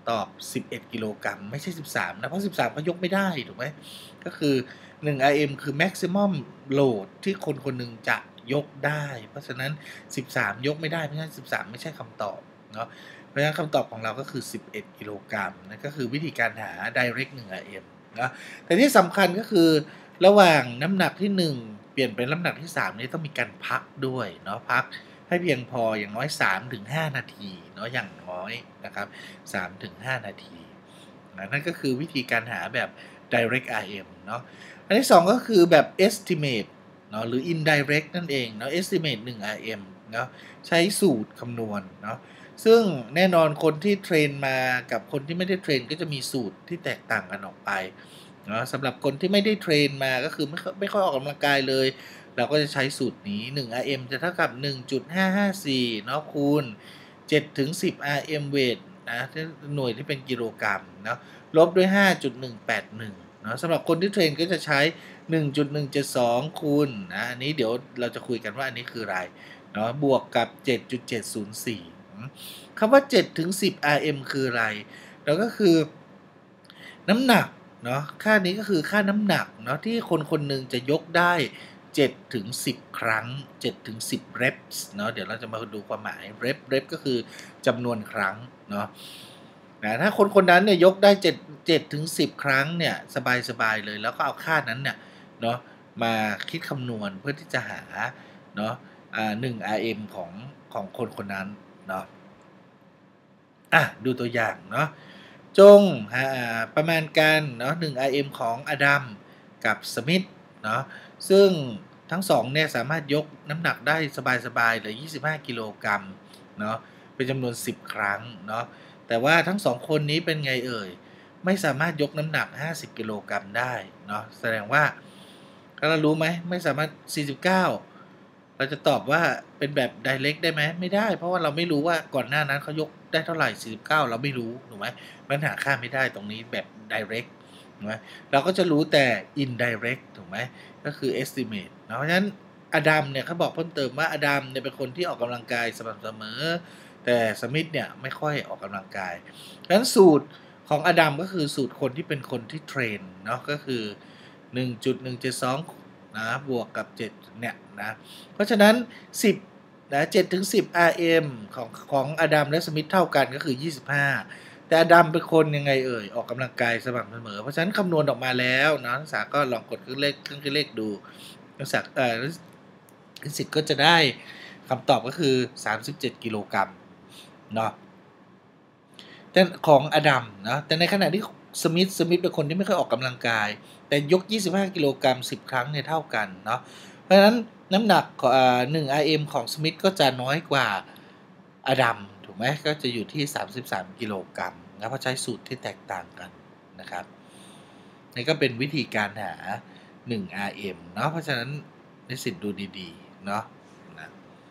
ตอบสิบเอ็ดกิโลกรัมไม่ใช่สิบสามนะเพราะสิบสามก็ยกไม่ได้ถูกไหมก็คือหนึ่ง อาร์ เอ็ม คือ maximum load ที่คนคนหนึ่งจะยกได้เพราะฉะนั้นสิบสามยกไม่ได้เพราะฉะนั้นสิบสามไม่ใช่คำตอบเนาะเพราะฉะนั้นคำตอบของเราก็คือสิบเอ็ดกิโลกรัมนั่นก็คือวิธีการหา direct หนึ่ง อาร์ เอ็ม นะแต่ที่สำคัญก็คือระหว่างน้ำหนักที่หนึ่งเปลี่ยนเป็นน้ำหนักที่สามนี้ต้องมีการพักด้วยเนาะพักให้เพียงพออย่างน้อย สามถึงห้า นาทีเนาะอย่างน้อยนะครับ สามถึงห้า นาทีนะนั่นก็คือวิธีการหาแบบ direct อาร์ เอ็ม เนาะอันที่สองก็คือแบบ estimate เนาะหรือ indirect นั่นเองเนาะ estimate หนึ่ง อาร์ เอ็ม เนาะใช้สูตรคำนวณเนาะซึ่งแน่นอนคนที่เทรนมากับคนที่ไม่ได้เทรนก็จะมีสูตรที่แตกต่างกันออกไปเนาะสำหรับคนที่ไม่ได้เทรนมาก็คือไม่ไม่ค่อยออกกำลังกายเลยเราก็จะใช้สูตรนี้หนึ่ง อาร์ เอ็ม จะเท่ากับ หนึ่งจุดห้าห้าสี่ เนาะคูณเจ็ดถึงสิบ อาร์ เอ็ม weight นะหน่วยที่เป็นกิโลกรัมเนาะลบด้วย ห้าจุดหนึ่งแปดหนึ่ง เนาะสำหรับคนที่เทรนก็จะใช้ หนึ่งจุดหนึ่งเจ็ดสอง คูณนะอันนี้เดี๋ยวเราจะคุยกันว่าอันนี้คืออะไรเนาะบวกกับ เจ็ดจุดเจ็ดศูนย์สี่ คำว่า เจ็ดถึงสิบ อาร์ เอ็ม คืออะไรแล้วก็คือน้ำหนักเนาะค่านี้ก็คือค่าน้ำหนักเนาะที่คนคนหนึ่งจะยกได้เจ็ดถึงสิบครั้งเจ็ดถึงสิบ reps เนาะเดี๋ยวเราจะมาดูความหมาย rep rep ก็คือจำนวนครั้งเนาะนะถ้าคนคนนั้นเนี่ยยกได้7 7ถึงสิบครั้งเนี่ยสบายๆเลยแล้วก็เอาค่านั้นเนี่ยเนาะมาคิดคำนวณเพื่อที่จะหาเนาะอ่าหนึ่ง อาร์ เอ็ม ของของคนคนนั้นเนาะอ่ะดูตัวอย่างเนาะจงประมาณการเนาะหนึ่ง อาร์ เอ็ม ของอดัมกับสมิธเนาะซึ่งทั้งสองเนี่ยสามารถยกน้ำหนักได้สบายๆเลยยี่สิบห้ากิโลกรัมเนาะเป็นจำนวนสิบครั้งเนาะแต่ว่าทั้งสองคนนี้เป็นไงเอ่ยไม่สามารถยกน้ำหนักห้าสิบกิโลกรัมได้เนาะแสดงว่าเรารู้ไหมไม่สามารถสี่สิบเก้าเราจะตอบว่าเป็นแบบ direct ได้ไหมไม่ได้เพราะว่าเราไม่รู้ว่าก่อนหน้านั้นเขายกได้เท่าไหร่สี่สิบเก้าเราไม่รู้ถูกไหมมันหาค่าไม่ได้ตรงนี้แบบ direct ถูกไหมเราก็จะรู้แต่ indirect ถูกไหมก็คือ estimate เนาะเพราะฉะนั้นอดัมเนี่ยเขาบอกเพิ่มเติมว่าอดัมเนี่ยเป็นคนที่ออกกำลังกายสม่ำเสมอแต่สมิธเนี่ยไม่ค่อยออกกำลังกายดังนั้นสูตรของอดัมก็คือสูตรคนที่เป็นคนที่เทรนเนาะก็คือ หนึ่งจุดหนึ่งเจ็ดสอง นะบวกกับเจ็ดเนี่ยนะเพราะฉะนั้นสิบนะเจ็ดถึงสิบ อาร์ เอ็ม ของของอดัมและสมิธเท่ากันก็คือยี่สิบห้าแต่อดัมเป็นคนยังไงเอ่ยออกกำลังกายสม่ำเสมอเพราะฉะนั้นคำนวณออกมาแล้วนะนักศึกษาก็ลองกดเครื่องเลขเครื่องคิดเลขดูนักศึกษาเอ่อนิสิตก็จะได้คำตอบก็คือสามสิบเจ็ดกิโลกรัมเนาะแต่ของอดัมนะแต่ในขณะที่สมิธสมิธเป็นคนที่ไม่ค่อยออกกำลังกายแต่ยกยี่สิบห้ากิโลกรัมสิบครั้งเนี่ยเท่ากันเนาะเพราะฉะนั้นน้ำหนักของหนึ่ง อาร์ เอ็ม ของสมิธก็จะน้อยกว่าอดัมถูกไหมก็จะอยู่ที่สามสิบสามกิโลกรัมนะเพราะใช้สูตรที่แตกต่างกันนะครับนี่ก็เป็นวิธีการหาหนึ่ง อาร์ เอ็ม เนาะเพราะฉะนั้นนิสิตดูดีๆเนาะนะ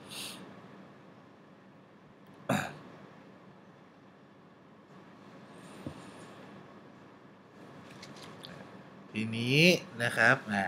ทีนี้นะครับอ่า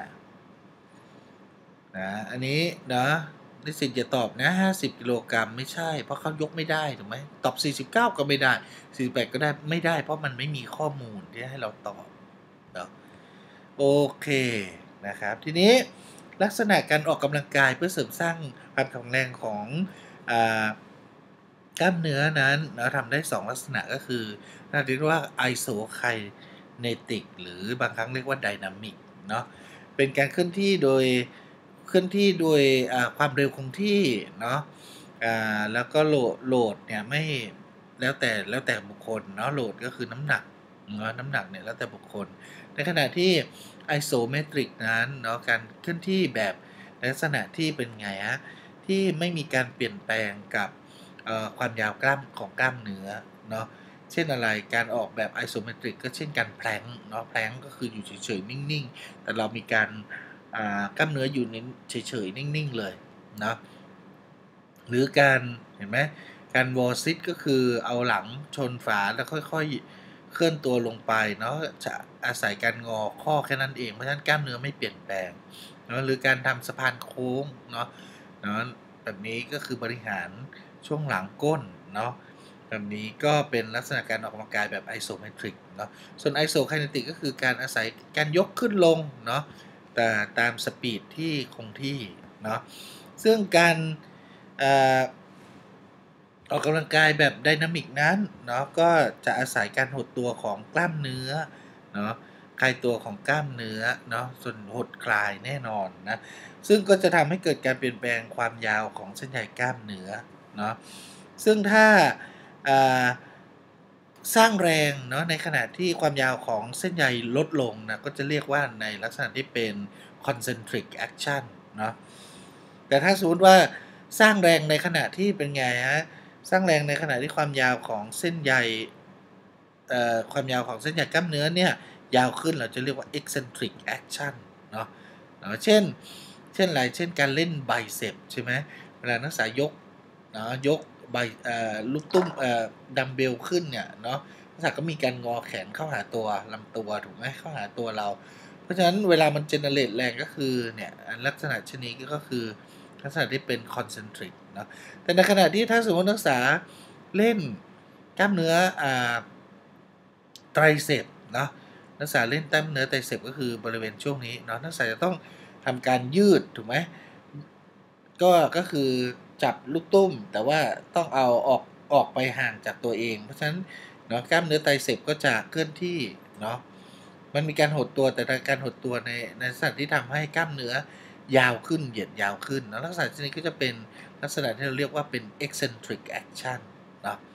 นะอันนี้นะนิสิตอย่าตอบนะห้าสิบกิโลกรัมไม่ใช่เพราะเขายกไม่ได้ถูกไหมตอบสี่สิบเก้าก็ไม่ได้สี่สิบแปดก็ได้ไม่ได้เพราะมันไม่มีข้อมูลที่ให้เราตอบเนาะโอเคนะครับทีนี้ลักษณะการออกกำลังกายเพื่อเสริมสร้างความแข็งแรงของอ่ากล้ามเนื้อนั้นเราทำได้สองลักษณะก็คือเรียกว่า isokinetic หรือบางครั้งเรียกว่า dynamic เนาะเป็นการเคลื่อนที่โดยเคลื่อนที่โดยความเร็วคงที่เนาะแล้วก็โหลดโหลดเนี่ยไม่แล้วแต่แล้วแต่บุคคลเนาะโหลดก็คือน้ำหนักเนาะน้ำหนักเนี่ยแล้วแต่บุคคลในขณะที่ isometric นั้นเนาะการเคลื่อนที่แบบลักษณะที่เป็นไงฮะที่ไม่มีการเปลี่ยนแปลงกับความยาวกล้ามของกล้ามเนื้อเนาะเช่นอะไรการออกแบบ isometric ก็เช่นการแพลงเนาะแพลงก็คืออยู่เฉยๆนิ่งๆแต่เรามีการกล้ามเนื้ออยู่เฉยๆนิ่งๆเลยเนาะหรือการเห็นไหมการวอลซิตก็คือเอาหลังชนฝาแล้วค่อยๆเคลื่อนตัวลงไปเนาะจะอาศัยการงอข้อแค่นั้นเองเพราะฉะนั้นกล้ามเนื้อไม่เปลี่ยนแปลงเนาะหรือการทำสะพานโค้งเนาะเนาะแบบนี้ก็คือบริหารช่วงหลังก้นเนาะแบบนี้ก็เป็นลักษณะการออกกำลังกายแบบ isometric เนาะส่วน isokinetic ก็คือการอาศัยการยกขึ้นลงเนาะแต่ตามสปีดที่คงที่เนาะซึ่งการออกกำลังกายแบบไดนามิกนั้นเนาะก็จะอาศัยการหดตัวของกล้ามเนื้อเนาะคลายตัวของกล้ามเนื้อเนาะส่วนหดคลายแน่นอนนะซึ่งก็จะทำให้เกิดการเปลี่ยนแปลงความยาวของเส้นใยกล้ามเนื้อเนาะซึ่งถ้าสร้างแรงเนาะในขณะที่ความยาวของเส้นใยลดลงนะก็จะเรียกว่าในลักษณะที่เป็น concentric action เนาะแต่ถ้าสมมติว่าสร้างแรงในขณะที่เป็นไงฮะสร้างแรงในขณะที่ความยาวของเส้นใยความยาวของเส้นใยกล้ามเนื้อเนี่ยยาวขึ้นเราจะเรียกว่า eccentric action เนาะเช่นเช่นอะไรเช่นการเล่นไบเซปใช่ไหมเวลานักศึกษายกเนาะยกใบลูกตุ้มดัมเบลขึ้นเนี่ยเนาะนักศึกษาก็มีการงอแขนเข้าหาตัวลำตัวถูกไหมเข้าหาตัวเราเพราะฉะนั้นเวลามันเจเนเรตแรงก็คือเนี่ยลักษณะชนิดก็คือลักษณะที่เป็นคอนเซนทริกเนาะแต่ในขณะที่ถ้าสมมตินักศึกษาเล่นกล้ามเนื้อไตรเซปเนาะนักศึกษาเล่นกล้ามเนื้อไตรเซปก็คือบริเวณช่วงนี้เนาะนักศึกษาจะต้องทำการยืดถูกไหมก็ก็คือจับลูกตุ้มแต่ว่าต้องเอาออกออกไปห่างจากตัวเองเพราะฉะนั้นเนาะกล้ามเนื้อไตรเซปก็จะเคลื่อนที่เนาะมันมีการหดตัวแต่การหดตัวในในลักษณะที่ทำให้กล้ามเนื้อยาวขึ้นเหยียดยาวขึ้นแล้วลักษณะชนิดก็จะเป็นลักษณะที่เราเรียกว่าเป็น eccentric action เนาะ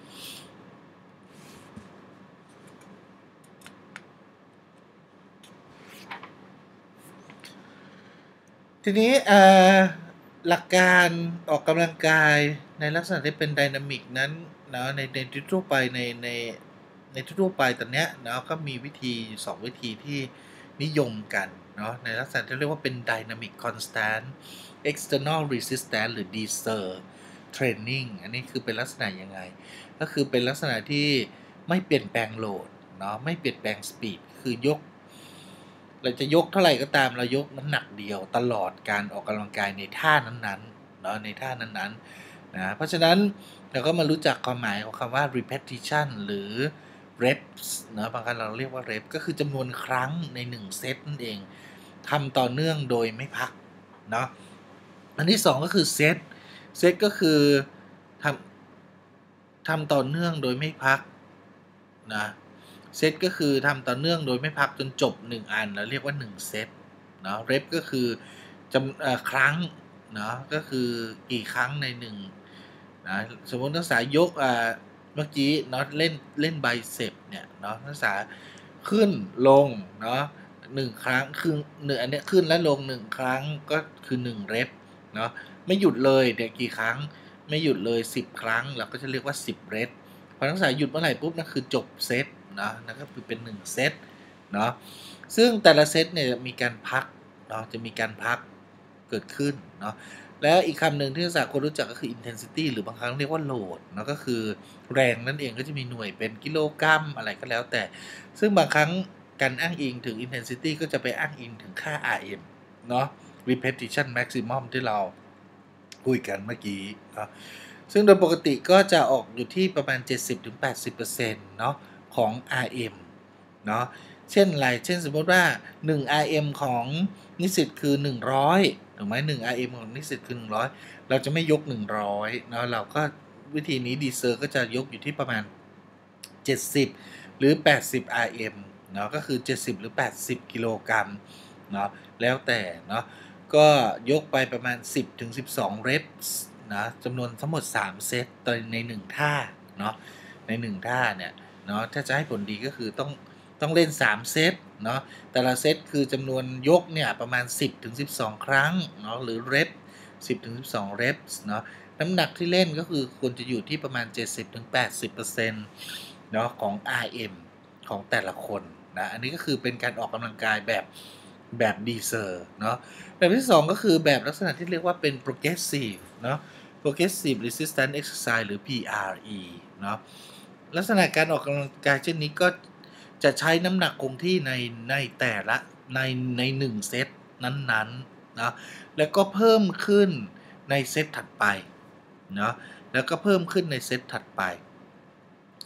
ทีนี้หลักการออกกำลังกายในลักษณะที่เป็นไดนามิกนั้นเนาะในในทั่วไปในในในทั่วไปตอนนี้เนาะก็มีวิธีสองวิธีที่นิยมกันเนาะในลักษณะที่เรียกว่าเป็น Dynamic Constant External Resistance หรือ ดี เซอร์ Training อันนี้คือเป็นลักษณะยังไงก็คือเป็นลักษณะที่ไม่เปลี่ยนแปลงโหลดเนาะไม่เปลี่ยนแปลงสปีดคือยกเราจะยกเท่าไหร่ก็ตามเรายกน้ำหนักเดียวตลอดการออกกำลังกายในท่านั้นๆเนาะในท่านั้นๆนะเพราะฉะนั้นเราก็มารู้จักความหมายของคำว่า repetition หรือ reps นะบางครั้งเราเรียกว่า rep ก็คือจำนวนครั้งในหนึ่งเซตนั่นเองทำต่อเนื่องโดยไม่พักเนาะอันที่สองก็คือเซตเซตก็คือทำทำต่อเนื่องโดยไม่พักนะเซตก็คือทำต่อเนื่องโดยไม่พักจนจบหนึ่งอันแล้วเรียกว่าหนึ่งเซตเนาะเรปก็คือจำครั้งเนาะก็คือกี่ครั้งในหนึ่งนะสมมตินักศึกษายกเมื่อกี้เนาะเล่นเล่นไบเซปเนี่ยเนาะนักศึกษาขึ้นลงเนาะหนึ่งครั้งคือหนึ่งอันนี้ขึ้นและลงหนึ่งครั้งก็คือหนึ่งเรปเนาะไม่หยุดเลยเดี๋ยวกี่ครั้งไม่หยุดเลยสิบครั้งเราก็จะเรียกว่าสิบเรปพอนักศึกษาหยุดเมื่อไหร่ปุ๊บนั่นคือจบเซตนะนั่นก็คือเป็นหนึ่งเซตเนาะซึ่งแต่ละเซตเนี่ยมีการพักเนาะจะมีการพักเกิดขึ้นเนาะแล้วอีกคำหนึ่งที่นักศึกษาควรรู้จักก็คือ intensity หรือบางครั้งเรียกว่า load เนาะก็คือแรงนั่นเองก็จะมีหน่วยเป็นกิโลกรัมอะไรก็แล้วแต่ซึ่งบางครั้งการอ้างอิงถึง intensity ก็จะไปอ้างอิงถึงค่า อาร์ เอ็ม เนาะ repetition maximum ที่เราคุยกันเมื่อกี้เนาะซึ่งโดยปกติก็จะออกอยู่ที่ประมาณ เจ็ดสิบถึงแปดสิบเปอร์เซ็นต์ เนาะของ อาร์ เอ็ม เนาะเช่นอะไรเช่นสมมติว่าหนึ่ง อาร์ เอ็ม ของนิสิตคือหนึ่งร้อยถูกไหมหนึ่ง อาร์ เอ็ม ของนิสิตคือหนึ่งร้อยเราจะไม่ยกหนึ่งร้อยเนาะเราก็วิธีนี้ดีเซอร์ก็จะยกอยู่ที่ประมาณเจ็ดสิบหรือแปดสิบ อาร์ เอ็ม เนาะก็คือเจ็ดสิบหรือแปดสิบกิโลกรัมเนาะแล้วแต่เนาะก็ยกไปประมาณสิบถึงสิบสองเรปนะจำนวนทั้งหมดสามเซตในหนึ่งท่าเนาะในหนึ่งท่าเนี่ยเนาะถ้าจะให้ผลดีก็คือต้องต้องเล่นสามเซตเนาะแต่ละเซตคือจำนวนยกเนี่ยประมาณสิบถึงสิบสองครั้งเนาะหรือเรปสิบถึงสิบสองเรปเนาะน้ำหนักที่เล่นก็คือควรจะอยู่ที่ประมาณ เจ็ดสิบถึงแปดสิบเปอร์เซ็นต์ เนาะของ อาร์ เอ็ม ของแต่ละคนนะอันนี้ก็คือเป็นการออกกำลังกายแบบแบบดีเซอร์เนาะแบบที่สองก็คือแบบลักษณะที่เรียกว่าเป็น progressive เนาะ progressive resistance exercise หรือ พี อาร์ อี เนาะลักษณะการออกกำลังกายเช่นนี้ก็จะใช้น้ำหนักคงที่ในในแต่ละในในหนึ่งเซตนั้นๆนะแล้วก็เพิ่มขึ้นในเซตถัดไปเนาะแล้วก็เพิ่มขึ้นในเซตถัดไป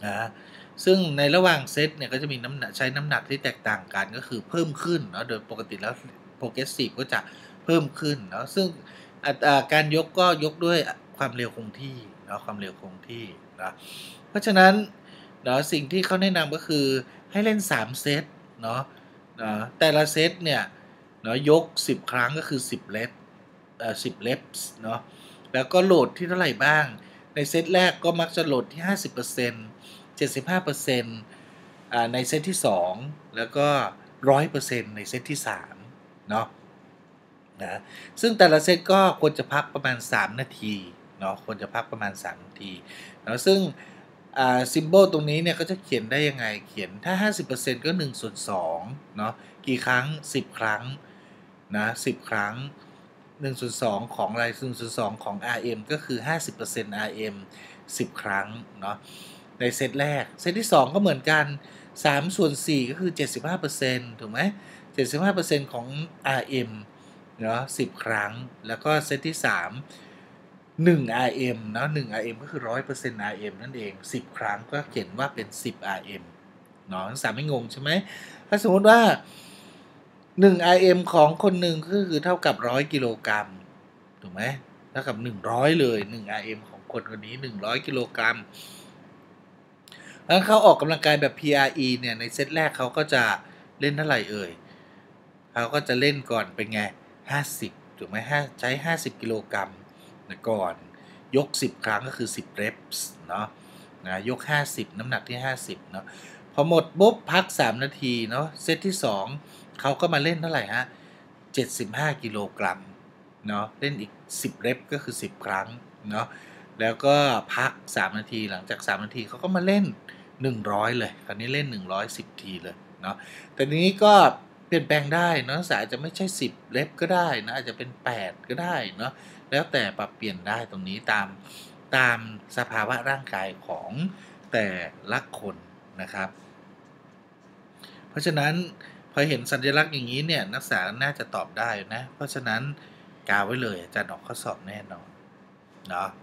นะซึ่งในระหว่างเซตเนี่ยก็จะมีน้ำหนักใช้น้ำหนักที่แตกต่างกันก็คือเพิ่มขึ้นเนาะโดยปกติแล้ว progressive ก็จะเพิ่มขึ้นเนาะซึ่งอัตราการยกก็ยกด้วยความเร็วคงที่เนาะความเร็วคงที่นะเพราะฉะนั้นเนาะสิ่งที่เขาแนะนำก็คือให้เล่นสามเซตเนาะเนาะแต่ละเซตเนี่ยเนาะยกสิบครั้งก็คือสิบเรปเอ่อสิบเรปส์เนาะแล้วก็โหลดที่เท่าไหร่บ้างในเซตแรกก็มักจะโหลดที่ ห้าสิบเปอร์เซ็นต์ เจ็ดสิบห้าเปอร์เซ็นต์ อ่าในเซตที่สองแล้วก็ หนึ่งร้อยเปอร์เซ็นต์ ในเซตที่สามเนาะนะซึ่งแต่ละเซตก็ควรจะพักประมาณสามนาทีเนาะควรจะพักประมาณสามนาทีเนาะซึ่งอ่าซิมโบลตรงนี้เนี่ยก็จะเขียนได้ยังไงเขียนถ้า ห้าสิบเปอร์เซ็นต์ ก็หนึ่งส่วนสองเนาะกี่ครั้งสิบครั้งนะสิบครั้งหนึ่งส่วนสองของอะไรหนึ่งส่วนสองของ อาร์ เอ็ม ก็คือ ห้าสิบเปอร์เซ็นต์ อาร์ เอ็ม สิบครั้งเนาะในเซตแรกเซตที่สองก็เหมือนกันสามส่วนสี่ก็คือ เจ็ดสิบห้าเปอร์เซ็นต์ ถูกไหม เจ็ดสิบห้าเปอร์เซ็นต์ ของ อาร์ เอ็ม เนาะสิบครั้งแล้วก็เซตที่สามหนึ่ง อาร์ เอ็ม เนาะหนึ่ง อาร์ เอ็ม ก็คือ หนึ่งร้อยเปอร์เซ็นต์ อาร์ เอ็ม นั่นเองสิบครั้งก็เขียนว่าเป็นสิบ อาร์ เอ็ม เนาะทั้งสามไม่งงใช่ไหมถ้าสมมติว่าหนึ่ง อาร์ เอ็ม ของคนหนึ่งก็คือเท่ากับหนึ่งร้อยกิโลกรัมถูกไหมเท่ากับหนึ่งร้อยเลยหนึ่ง อาร์ เอ็ม ของคนคนนี้หนึ่งร้อยกิโลกรัมแล้วเขาออกกำลังกายแบบ พี อาร์ อี เนี่ยในเซตแรกเขาก็จะเล่นเท่าไหร่เอ่ยเขาก็จะเล่นก่อนเป็นไงห้าสิบถูกไหมห้าใช้ห้าสิบกิโลกรัมก่อนยกสิบครั้งก็คือสิบ reps เนาะนะยกห้าสิบน้ำหนักที่ห้าสิบเนาะพอหมดปุ๊บพักสามนาทีเนาะเซตที่สองเขาก็มาเล่นเท่าไหร่ฮะเจ็ดสิบห้ากิโลกรัมเนาะเล่นอีกสิบ rep ก็คือสิบครั้งเนาะแล้วก็พักสามนาทีหลังจากสามนาทีเขาก็มาเล่นหนึ่งร้อยเลยคราวนี้เล่นหนึ่งร้อยสิบทีเลยเนาะแต่นี้ก็เปลี่ยนแปลงได้เนาะอาจจะไม่ใช่สิบเรปก็ได้นะอาจจะเป็นแปดก็ได้เนาะแล้วแต่ปรับเปลี่ยนได้ตรงนี้ตามตามสภาวะร่างกายของแต่ละคนนะครับเพราะฉะนั้นพอเห็นสัญลักษณ์อย่างนี้เนี่ยนักศึกษาน่าจะตอบได้นะเพราะฉะนั้นกาไว้เลยอาจารย์ออกข้อสอบแน่นอนเนาะ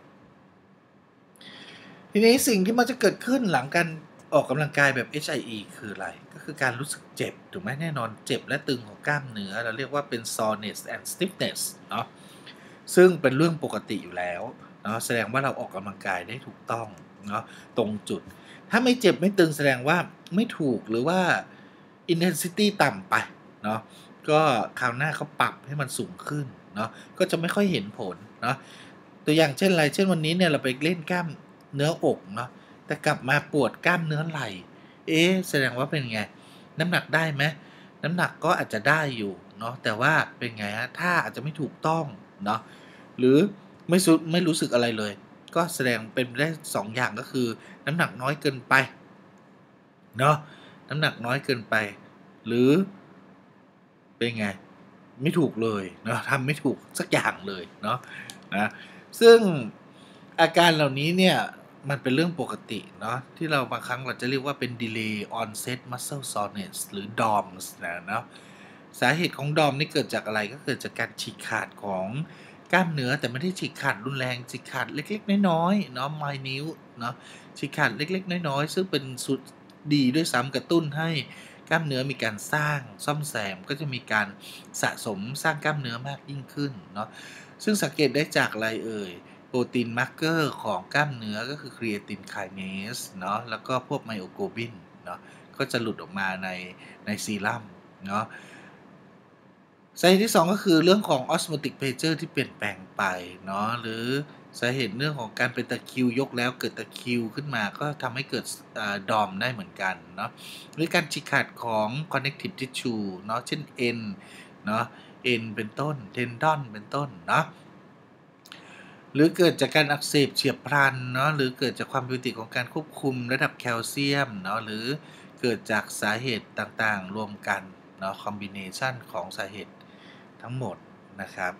ทีนี้สิ่งที่มันจะเกิดขึ้นหลังการออกกำลังกายแบบ เอช ไอ อี คืออะไรก็คือการรู้สึกเจ็บถูกไหมแน่นอนเจ็บและตึงของกล้ามเนื้อเราเรียกว่าเป็น soreness and stiffness เนาะซึ่งเป็นเรื่องปกติอยู่แล้วเนาะแสดงว่าเราออกกำลังกายได้ถูกต้องเนาะตรงจุดถ้าไม่เจ็บไม่ตึงแสดงว่าไม่ถูกหรือว่า intensity ต่ำไปเนาะก็คราวหน้าเขาปรับให้มันสูงขึ้นเนาะก็จะไม่ค่อยเห็นผลเนาะตัวอย่างเช่นอะไรเช่นวันนี้เนี่ยเราไปเล่นกล้ามเนื้ออกเนาะแต่กลับมาปวดกล้ามเนื้อไหล่เอ๊ะแสดงว่าเป็นไงน้ำหนักได้ไหมน้ำหนักก็อาจจะได้อยู่เนาะแต่ว่าเป็นไงฮะถ้าอาจจะไม่ถูกต้องเนาะหรือไม่สุไม่รู้สึกอะไรเลยก็แสดงเป็นได้สองอย่างก็คือน้ำหนักน้อยเกินไปเนาะน้ำหนักน้อยเกินไปหรือเป็นไงไม่ถูกเลยเนาะทำไม่ถูกสักอย่างเลยเนาะนะซึ่งอาการเหล่านี้เนี่ยมันเป็นเรื่องปกติเนาะที่เราบางครั้งเราจะเรียกว่าเป็น delay onset muscle soreness หรือ ดี โอ เอ็ม เอส นะเนาะสาเหตุของ ดี โอ เอ็ม นี่เกิดจากอะไรก็เกิดจากการฉีกขาดของกล้ามเนื้อแต่ไม่ได้ฉีกขาดรุนแรงฉีกขาดเล็กๆน้อยๆเนาะ minute เนาะฉีกขาดเล็กๆน้อยๆซึ่งเป็นสุดดีด้วยซ้ำกระตุ้นให้กล้ามเนื้อมีการสร้างซ่อมแซมก็จะมีการสะสมสร้างกล้ามเนื้อมากยิ่งขึ้นเนาะซึ่งสังเกตได้จากอะไรเอ่ยโปรตีนมาร์กเกอร์ของกล้ามเนื้อก็คือครีเอตินไคเนสเนาะแล้วก็พวกไมโอโกลบินเนาะก็จะหลุดออกมาในในซีรัมเนาะสาเหตุที่สองก็คือเรื่องของ osmotic pressure ที่เปลี่ยนแปลงไปเนาะหรือสาเหตุเรื่องของการเป็นตะคริวยกแล้วเกิดตะคริวขึ้นมาก็ทำให้เกิดดอมได้เหมือนกันเนาะหรือการฉีกขาดของ connective tissue เนาะเช่นเอ็นเนาะเอ็นเป็นต้น tendon เป็นต้นเนาะหรือเกิดจากการอักเสบเฉียบพลันเนาะหรือเกิดจากความผิดปกติของการควบคุมระดับแคลเซียมเนาะหรือเกิดจากสาเหตุต่างๆรวมกันเนาะคอมบิเนชันของสาเหตุทั้งหมดนะครับ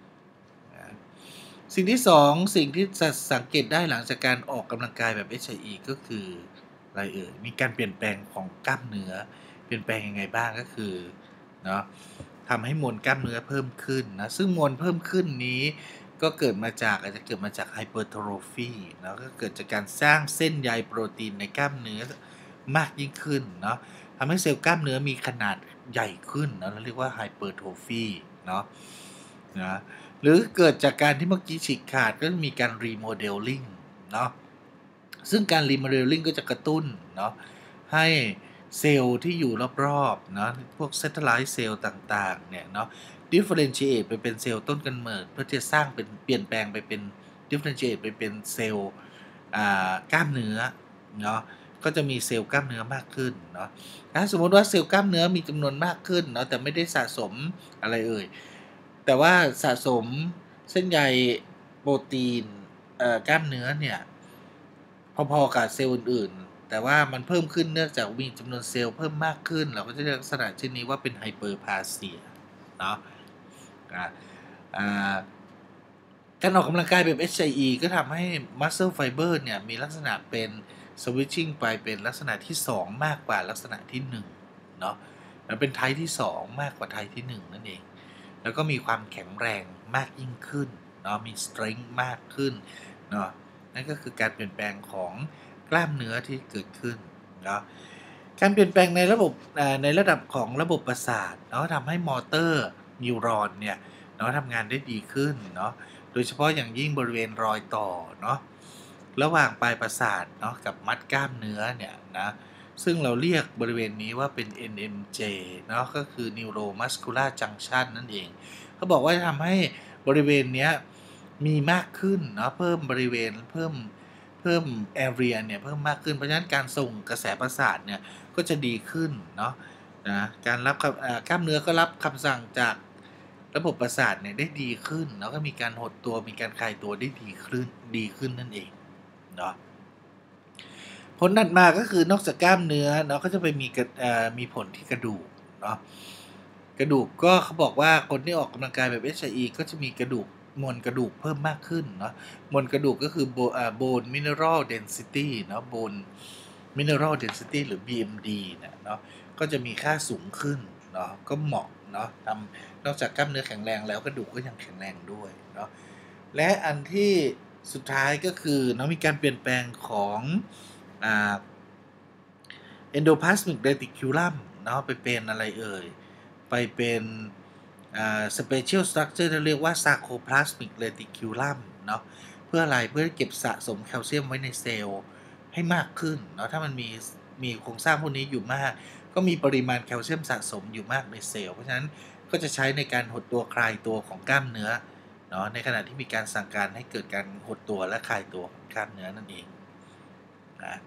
สิ่งที่สองสิ่งที่จะสังเกตได้หลังจากการออกกำลังกายแบบ เอช ไอ อี ก็คืออะไรเอ่ยมีการเปลี่ยนแปลงของกล้ามเนื้อเปลี่ยนแปลงยังไงบ้างก็คือเนาะทำให้มวลกล้ามเนื้อเพิ่มขึ้นนะซึ่งมวลเพิ่มขึ้นนี้ก็เกิดมาจากอาจจะเกิดมาจากไฮเปอร์โทรฟีเนาะก็เกิดจากการสร้างเส้นใยโปรตีนในกล้ามเนื้อมากยิ่งขึ้นเนาะทำให้เซลล์กล้ามเนื้อมีขนาดใหญ่ขึ้นเนาะเราเรียกว่าไฮเปอร์โทรฟีเนาะนะหรือเกิดจากการที่เมื่อกี้ฉีกขาดก็มีการรีโมเดลลิ่งเนาะซึ่งการรีโมเดลลิ่งก็จะกระตุ้นเนาะให้เซลล์ที่อยู่รอบๆเนาะพวก satellite เซลล์ต่างๆเนี่ยเนาะ differentiate ไปเป็นเซลล์ต้นกำเนิดเพื่อจะสร้างเป็นเปลี่ยนแปลงไปเป็น differentiate ไปเป็นเซลล์กล้ามเนื้อเนาะก็จะมีเซลล์กล้ามเนื้อมากขึ้นเนาะถ้าสมมติว่าเซลล์กล้ามเนื้อมีจำนวนมากขึ้นเนาะแต่ไม่ได้สะสมอะไรเอ่ยแต่ว่าสะสมเส้นใยโปรตีนกล้ามเนื้อเนี่ยพอๆกับเซลล์อื่นๆแต่ว่ามันเพิ่มขึ้นเนื่องจากมีจำนวนเซลล์เพิ่มมากขึ้นเราก็จะเรียกลักษณะเช่นนี้ว่าเป็นไฮเปอร์พลาเซียเนาะการออกกำลังกายแบบ เอช ไอ อี ก็ทำให้ Muscle Fiber เนี่ยมีลักษณะเป็น switching ไปเป็นลักษณะที่สองมากกว่าลักษณะที่หนึ่งเนาะมันเป็นไทป์ที่สองมากกว่าไทป์ที่หนึ่งนั่นเองแล้วก็มีความแข็งแรงมากยิ่งขึ้นเนาะมี strength มากขึ้นเนาะนั่นก็คือการเปลี่ยนแปลงของกล้ามเนื้อที่เกิดขึ้นเนาะการเปลี่ยนแปลงในระบบในระดับของระบบประสาทเนาะทำให้มอเตอร์นิวรอนเนี่ยเนาะทำงานได้ดีขึ้นเนาะโดยเฉพาะอย่างยิ่งบริเวณรอยต่อเนาะระหว่างปลายประสาทเนาะกับมัดกล้ามเนื้อเนี่ยนะซึ่งเราเรียกบริเวณนี้ว่าเป็น เอ็น เอ็ม เจ เนาะก็คือ Neuromuscular Junction นั่นเองเขาบอกว่าจะทำให้บริเวณเนี้ยมีมากขึ้นเนาะเพิ่มบริเวณเพิ่มเพิ่ม area เนี่ยเพิ่มมากขึ้นเพราะฉะนั้นการส่งกระแสประสาทเนี่ยก็จะดีขึ้นเนาะนะการรับกล้ามเนื้อก็รับคำสั่งจากระบบประสาทเนี่ยได้ดีขึ้นแล้วก็มีการหดตัวมีการคลายตัวได้ดีขึ้นดีขึ้นนั่นเองเนาะผลถัดมาก็คือนอกจากกล้ามเนื้อเนาะก็จะไปมีมีผลที่กระดูกเนาะกระดูกก็เขาบอกว่าคนที่ออกกำลังกายแบบ เอช ไอ อี ก็จะมีกระดูกมวลกระดูกเพิ่มมากขึ้นเนาะมวลกระดูกก็คือ bone mineral density เนาะ bone mineral density หรือ บี เอ็ม ดี เนี่ยเนาะก็จะมีค่าสูงขึ้นเนาะก็เหมาะเนาะทำนอกจากกล้ามเนื้อแข็งแรงแล้วกระดูกก็ยังแข็งแรงด้วยเนาะและอันที่สุดท้ายก็คือเนาะมีการเปลี่ยนแปลงของอ่า endoplasmic reticulum เนาะไปเป็นอะไรเอ่ยไปเป็นอ่า special structure ที่เรียกว่า sarcoplasmic reticulum เนาะเพื่ออะไรเพื่อเก็บสะสมแคลเซียมไว้ในเซลล์ให้มากขึ้นเนาะถ้ามันมีมีโครงสร้างพวกนี้อยู่มากก็มีปริมาณแคลเซียมสะสมอยู่มากในเซลล์เพราะฉะนั้นก็จะใช้ในการหดตัวคลายตัวของกล้ามเนื้อเนาะในขณะที่มีการสั่งการให้เกิดการหดตัวและคลายตัวของกล้ามเนื้อนั่นเองนะ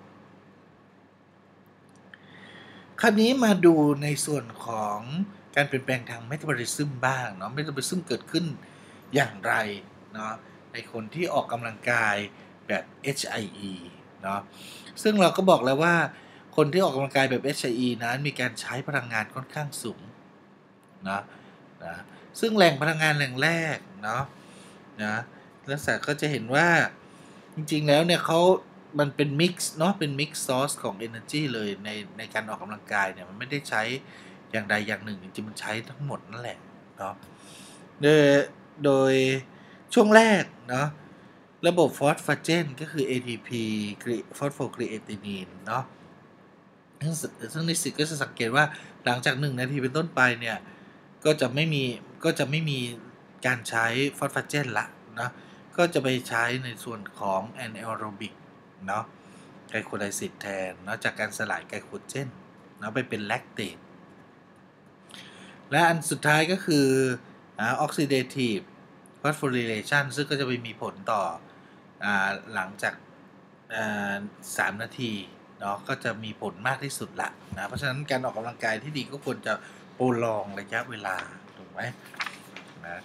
คราวนี้มาดูในส่วนของการเปลี่ยนแปลงทางเมตาบอลิซึมบ้างเนาะเมตาบอลิซึมเกิดขึ้นอย่างไรเนาะในคนที่ออกกำลังกายแบบ เอช ไอ อี เนาะซึ่งเราก็บอกแล้วว่าคนที่ออกกำลังกายแบบ เอช ไอ อี นั้นมีการใช้พลังงานค่อนข้างสูงนะนะซึ่งแหล่งพลังงานแหล่งแรกเนาะนะลักษณะก็จะเห็นว่าจริงๆแล้วเนี่ยเขามันเป็นมิกซ์เนาะเป็นมิกซ์ซอร์สของ energy เลยในในการออกกำลังกายเนี่ยมันไม่ได้ใช้อย่างใดอย่างหนึ่งจริงๆมันใช้ทั้งหมดนั่นแหละเนาะโดยโดยช่วงแรกเนาะระบบฟอสฟาเจนก็คือ เอ ที พี ฟอสโฟครีเอตินีนเนาะซึ่งนิสิตก็จะสังเกตว่าหลังจากหนึ่งนาทีเป็นต้นไปเนี่ยก็จะไม่มีก็จะไม่มีการใช้ฟอสฟาเจนละเนาะก็จะไปใช้ในส่วนของแอนแอโรบิกเนาะไกลโคไลซิสแทนเนาะจากการสลายไกลโคเจนเนาะไปเป็นแลคเตตและอันสุดท้ายก็คือออกซิเดทีฟฟอสโฟริเลชันซึ่งก็จะไปมีผลต่ออ่าหลังจากสามนาทีเนาะก็จะมีผลมากที่สุดละนะเพราะฉะนั้นการออกกำลังกายที่ดีก็ควรจะโปรลองระยะเวลาถูกไหมนะ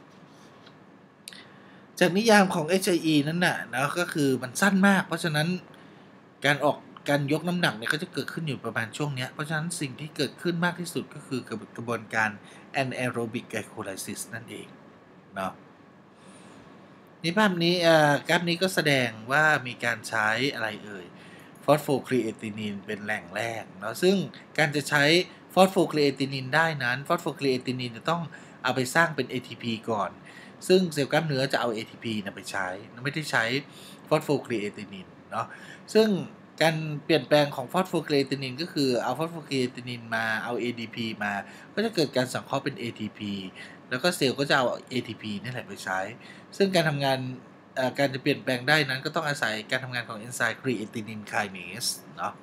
จากนิยามของ เอช ไอ อี นั้นน่ะนะก็คือมันสั้นมากเพราะฉะนั้นการออกการยกน้ำหนักเนี่ยก็จะเกิดขึ้นอยู่ประมาณช่วงนี้เพราะฉะนั้นสิ่งที่เกิดขึ้นมากที่สุดก็คือกระบวนการ anaerobic glycolysis นั่นเองเนาะนี่ภาพนี้กราฟนี้ก็แสดงว่ามีการใช้อะไรเอ่ยฟอสโฟครีเอตินินเป็นแหล่งแรกเนาะซึ่งการจะใช้ฟอสโฟครีเอตินินได้นั้นฟอสโฟครีเอตินินจะต้องเอาไปสร้างเป็น เอ ที พี ก่อนซึ่งเซลล์กล้ามเนื้อจะเอา เอ ที พี นะไปใช้ไม่ได้ใช้ฟอสโฟครีเอตินินเนาะซึ่งการเปลี่ยนแปลงของฟอสโฟครีเอตินินก็คือเอาฟอสโฟครีเอตินินมาเอา เอ ดี พี มาก็จะเกิดการสังเคราะห์เป็น เอ ที พี แล้วก็เซลล์ก็จะเอา เอ ที พี นี่แหละไปใช้ซึ่งการทำงานการจะเปลี่ยนแปลงได้นั้นก็ต้องอาศัยการทำงานของเอนไซม์ครีเอตินินไคเนสเนาะ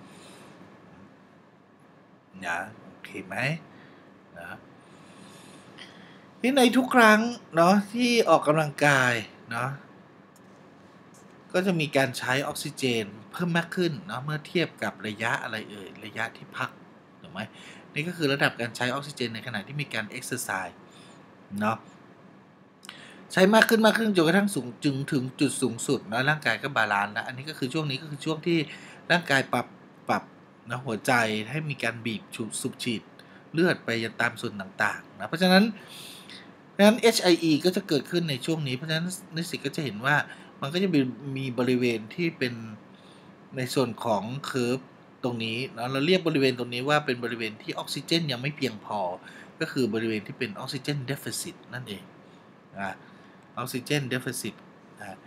นะโอเคไหมนะที่ในทุกครั้งเนาะที่ออกกำลังกายเนาะก็จะมีการใช้ออกซิเจนเพิ่มมากขึ้นเนาะเมื่อเทียบกับระยะอะไรเอ่ยระยะที่พักถูกไหมนี่ก็คือระดับการใช้ออกซิเจนในขณะที่มีการเอ็กซ์ไซส์เนาะใช้มากขึ้นมากขึ้นจนกระทั่งสูงจึงถึงจุดสูงสุดนะร่างกายก็บาลานซ์แล้วอันนี้ก็คือช่วงนี้ก็คือช่วงที่ร่างกายปรับปรับนะหัวใจให้มีการบีบสูบฉีดเลือดไปยังตามส่วนต่างๆนะเพราะฉะนั้นนั้น เอช ไอ อี ก็จะเกิดขึ้นในช่วงนี้เพราะฉะนั้นนิสิตก็จะเห็นว่ามันก็จะมีมีบริเวณที่เป็นในส่วนของเคอร์ฟตรงนี้เนาะเราเรียกบริเวณตรงนี้ว่าเป็นบริเวณที่ออกซิเจนยังไม่เพียงพอก็คือบริเวณที่เป็นออกซิเจนเดฟเฟซิตนั่นเองนะออกซิเจนเดฟเฟซิตนะ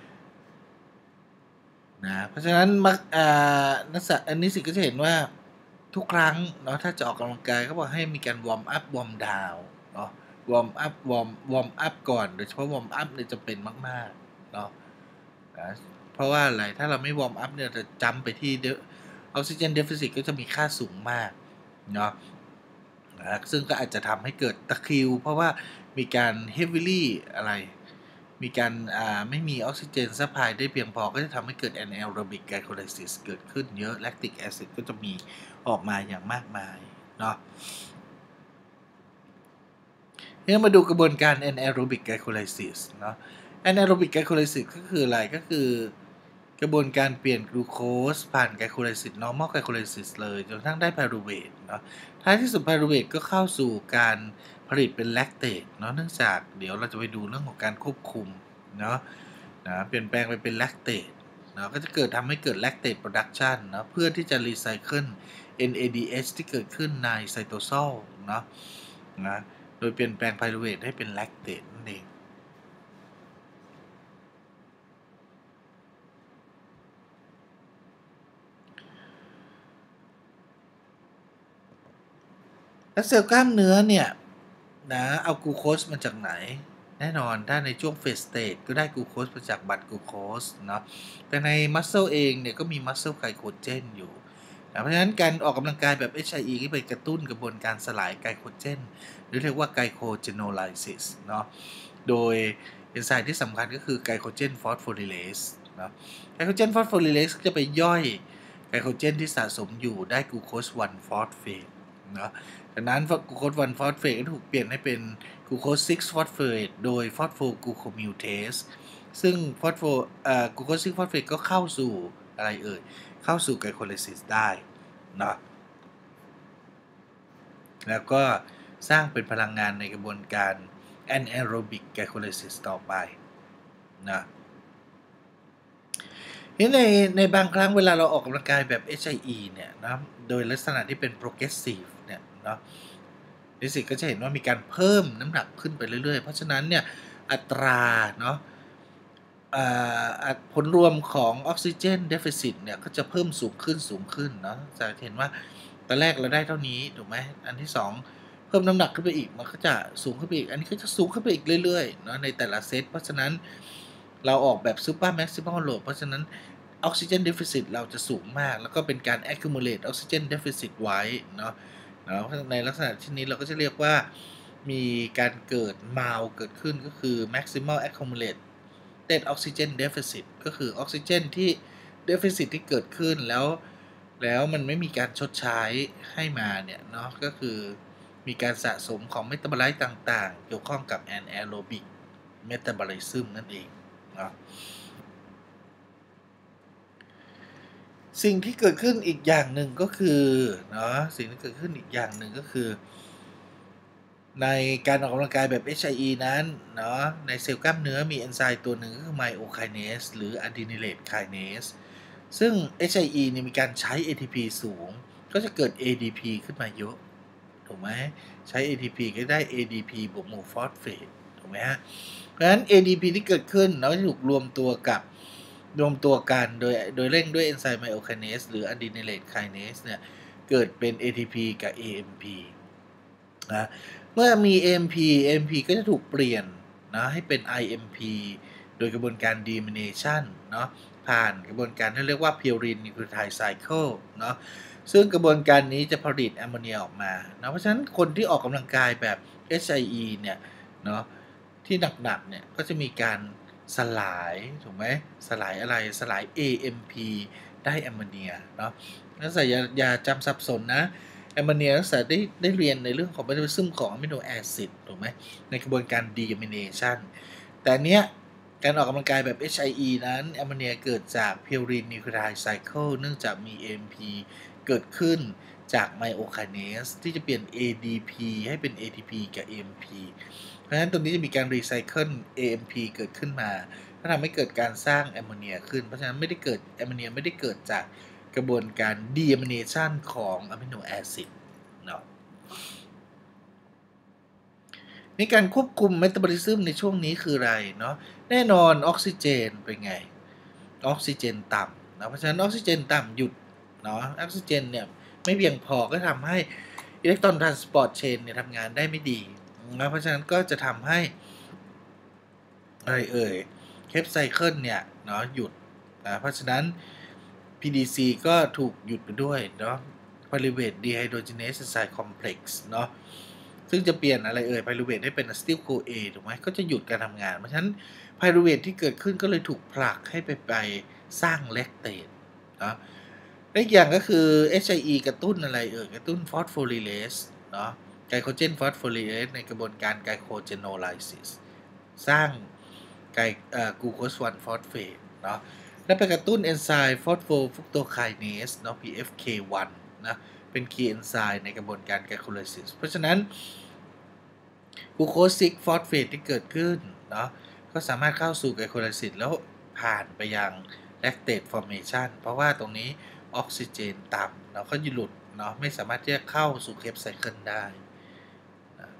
นะเพราะฉะนั้นมักอ่านักศึกษาอันนี้สิก็จะเห็นว่าทุกครั้งเนาะถ้าจะออกกำลังกายก็บอกให้มีการวอร์มอัพวอร์มดาวเนาะวอร์มอัพวอร์มวอร์มอัพก่อนโดยเฉพาะวอร์มอัพเนี่ยจำเป็นมากๆเนาะนะเพราะว่าอะไรถ้าเราไม่วอร์มอัพเนี่ยจะจำไปที่ออกซิเจนเดฟเฟซิตก็จะมีค่าสูงมากเนาะนะซึ่งก็อาจจะทำให้เกิดตะคริวเพราะว่ามีการเฮฟวิลี่อะไรมีการอ่าไม่มีออกซิเจนซัพพลายได้เพียงพอก็จะทำให้เกิด anaerobic glycolysis เกิดขึ้นเยอะ lactic acid ก็จะมีออกมาอย่างมากมายเนาะนี่มาดูกระบวนการ anaerobic glycolysis เนาะ anaerobic glycolysis ก็คืออะไรก็คือกระบวนการเปลี่ยนกลูโคสผ่านไกลโคไลซิส normal glycolysis เลยจนกระทั่งได้ไพรูเวทเนาะท้ายที่สุดไพรูเวทก็เข้าสู่การผลิตเป็นแลคเตตเนาะเนื่องจากเดี๋ยวเราจะไปดูเรื่องของการควบคุมเนาะนะเปลี่ยนแปลงไปเป็นแลคเตตเนาะก็จะเกิดทำให้เกิดแลคเตตโปรดักชันเนาะเพื่อที่จะรีไซเคิล เอ็น เอ ดี เอช ที่เกิดขึ้นในไซโตโซลเนาะนะโดยเปลี่ยนแปลงไพรูเวทให้เป็นแลคเตตนั่นเองแล้วเซลล์กล้ามเนื้อเนี่ยนะเอากลูโคสมาจากไหนแน่นอนถ้าในช่วงเฟสสเตจก็ได้กลูโคสมาจากบัตรกลูโคสเนาะแต่ในมัสเซลเองเนี่ยก็มีมัสเซลไกลโคเจนอยู่นะเพราะฉะนั้นการออกกำลังกายแบบ เอช ไอ อี ก็ไปกระตุ้นกระบวนการสลายไกลโคเจนหรือเรียกว่าไกลโคเจโนไลซิสเนาะโดยเอนไซม์ที่สำคัญก็คือไกลโคเจนฟอสโฟริเลสเนาะไกลโคเจนฟอสโฟริเลสจะไปย่อยไกลโคเจนที่สะสมอยู่ได้กลูโคสวันฟอสเฟตเนาะดังนั้นกลูโคสวันฟอสเฟตก็ถูกเปลี่ยนให้เป็นกลูโคสซิกฟอสเฟตโดยฟอสโฟกลูโคมิวเทสซึ่งฟอสโฟเอ่อกลูโคสซิกฟอสเฟตก็เข้าสู่อะไรเอ่ยเข้าสู่ไกลโคไลซิสได้เนาะแล้วก็สร้างเป็นพลังงานในกระบวนการ anaerobic glycolysis ต่อไปนะในในบางครั้งเวลาเราออกกำลังกายแบบ เอช ไอ อี เนี่ยนะโดยลักษณะที่เป็น progressive เนี่ยเนาะนิสิตก็จะเห็นว่ามีการเพิ่มน้ำหนักขึ้นไปเรื่อยๆเพราะฉะนั้นเนี่ยอัตราเนาะผลรวมของออกซิเจนเดฟ i ซิตเนี่ยก็จะเพิ่มสูงขึ้นสูงขึ้นเนาะจะเห็นว่าตอนแรกเราได้เท่านี้ถูกไหมอันที่สองเพิ่มน้ำหนักขึ้นไปอีกมันก็จะสูงขึ้นไปอีกอันนี้ก็จะสูงขึ้นไปอีกเรื่อยๆเนาะในแต่ละเซตเพราะฉะนั้นเราออกแบบซูเปอร์แม็กซิมัลโหลดเพราะฉะนั้นออกซิเจนเดฟ i ซิตเราจะสูงมากแล้วก็เป็นการ accumulate ออกซิเจนเดฟ i ซิตไว้เนาะแล้วในลักษณะที่นี้เราก็จะเรียกว่ามีการเกิดมาวเกิดขึ้นก็คือ maximal accumulate dead oxygen deficit ก็คือออกซิเจนที่ deficit ที่เกิดขึ้นแล้วแล้วมันไม่มีการชดใช้ให้มาเนี่ยเนาะก็คือมีการสะสมของเมตาบอไลต์ต่างๆเกี่ยวข้องกับ anaerobic metabolism นั่นเองเนาะสิ่งที่เกิดขึ้นอีกอย่างหนึ่งก็คือเนาะสิ่งที่เกิดขึ้นอีกอย่างหนึ่งก็คือในการออกกำลังกายแบบ เอช ไอ อี นั้นเนาะในเซลล์กล้ามเนื้อมีเอนไซม์ตัวหนึ่งก็คือ Myokinase หรือ Adenylate Kinase ซึ่ง เอช ไอ อี เนี่ยมีการใช้ เอ ที พี สูงก็จะเกิด เอ ดี พี ขึ้นมาเยอะถูกไหมใช้ เอ ที พี ก็ได้ เอ ดี พี บวกหมู่ฟอสเฟตถูกกไหมฮะเพราะฉะนั้น เอ ดี พี ที่เกิดขึ้นเนาะจะถูกรวมตัวกับรวมตัวกันโดยโดยเร่งด้วยเอนไซม์ไมโอไคเนสหรืออะดีนิเลตไคเนสเนี่ยเกิดเป็น เอ ที พี กับ เอ เอ็ม พี นะเมื่อมี เอ็ม พี เอ็ม พี ก็จะถูกเปลี่ยนนะให้เป็น ไอ เอ็ม พี โดยกระบวนการ deamination เนาะผ่านกระบวนการที่เรียกว่า purine nucleotide cycle เนาะซึ่งกระบวนการนี้จะผลิตแอมโมเนียออกมานะเพราะฉะนั้นคนที่ออกกำลังกายแบบ เอช ไอ อี เนี่ยเนาะที่หนักๆเนี่ยก็จะมีการสลายถูกไหมสลายอะไรสลาย เอ เอ็ม พี ได้แอมโมเนียเนาะนักศึกษาอย่าอย่าจำสับสนนะแอมโมเนียนักศึกษาได้ได้เรียนในเรื่องของเมตาบอลิซึมของอะมิโนแอซิดถูกไหมในกระบวนการ deamination แต่เนี้ยการออกกำลังกายแบบ เอช ไอ อี นั้นแอมโมเนียเกิดจาก purine nucleotide cycle เนื่องจากมี เอ เอ็ม พี เกิดขึ้นจากไมโอไคเนสที่จะเปลี่ยน เอ ดี พี ให้เป็น เอ ที พี กับ เอ็ม พี เพราะฉะนั้นตรงนี้จะมีการรีไซเคิล เอ เอ็ม พี เกิดขึ้นมาก็ทำให้เกิดการสร้างแอมโมเนียขึ้นเพราะฉะนั้นไม่ได้เกิดแอมโมเนียไม่ได้เกิดจากกระบวนการ deamination ของอะมิโนแอซิดเนาะในการควบคุมเมตาบอลิซึมในช่วงนี้คืออะไรเนาะแน่นอนออกซิเจนเป็นไงออกซิเจนต่ำนะเพราะฉะนั้นออกซิเจนต่ำหยุดเนาะออกซิเจนเนี่ยไม่เพียงพอก็ทำให้อิเล็กตรอนทรานสปอร์ตเชนเนี่ยทำงานได้ไม่ดีนะเพราะฉะนั้นก็จะทำให้อะไรเอ่ยเคปไซเคิลเนี่ยเนาะหยุดนะเพราะฉะนั้น พี ดี ซี ก็ถูกหยุดไปด้วยเนาะ Pyruvate dehydrogenase enzyme complex เนาะซึ่งจะเปลี่ยนอะไรเอ่ย Pyruvate ให้เป็น acetyl-CoA ถูกไหมก็จะหยุดการทำงานเพราะฉะนั้น Pyruvate ที่เกิดขึ้นก็เลยถูกผลักให้ไปไปสร้างแลคเตตเนาะและอีกอย่างก็คือ เอช ไอ อี กระตุ้นอะไรเอ่ยกระตุ้นฟอสโฟลิเลสเนาะไกลโคเจนฟอสโฟลิเลสในกระบวนการไกลโคเจโนไลซิสสร้างไกลกลูโคส วัน ฟอสเฟตเนาะและไปกระตุ้นเอนไซม์ฟอสโฟฟุกโตไคเนสเนาะ พี เอฟ เค วัน นะเป็นคีย์เอนไซม์ในกระบวนการไกลโคไลซิสเพราะฉะนั้นกลูโคส ซิก ฟอสเฟตที่เกิดขึ้นเนาะก็สามารถเข้าสู่ไกลโคไลซิสแล้วผ่านไปยังแลคเตตฟอร์เมชันเพราะว่าตรงนี้ออกซิเจนต่ำเราก็หลุดเนาะไม่สามารถที่จะเข้าสู่เคปไซเคิลได้นะ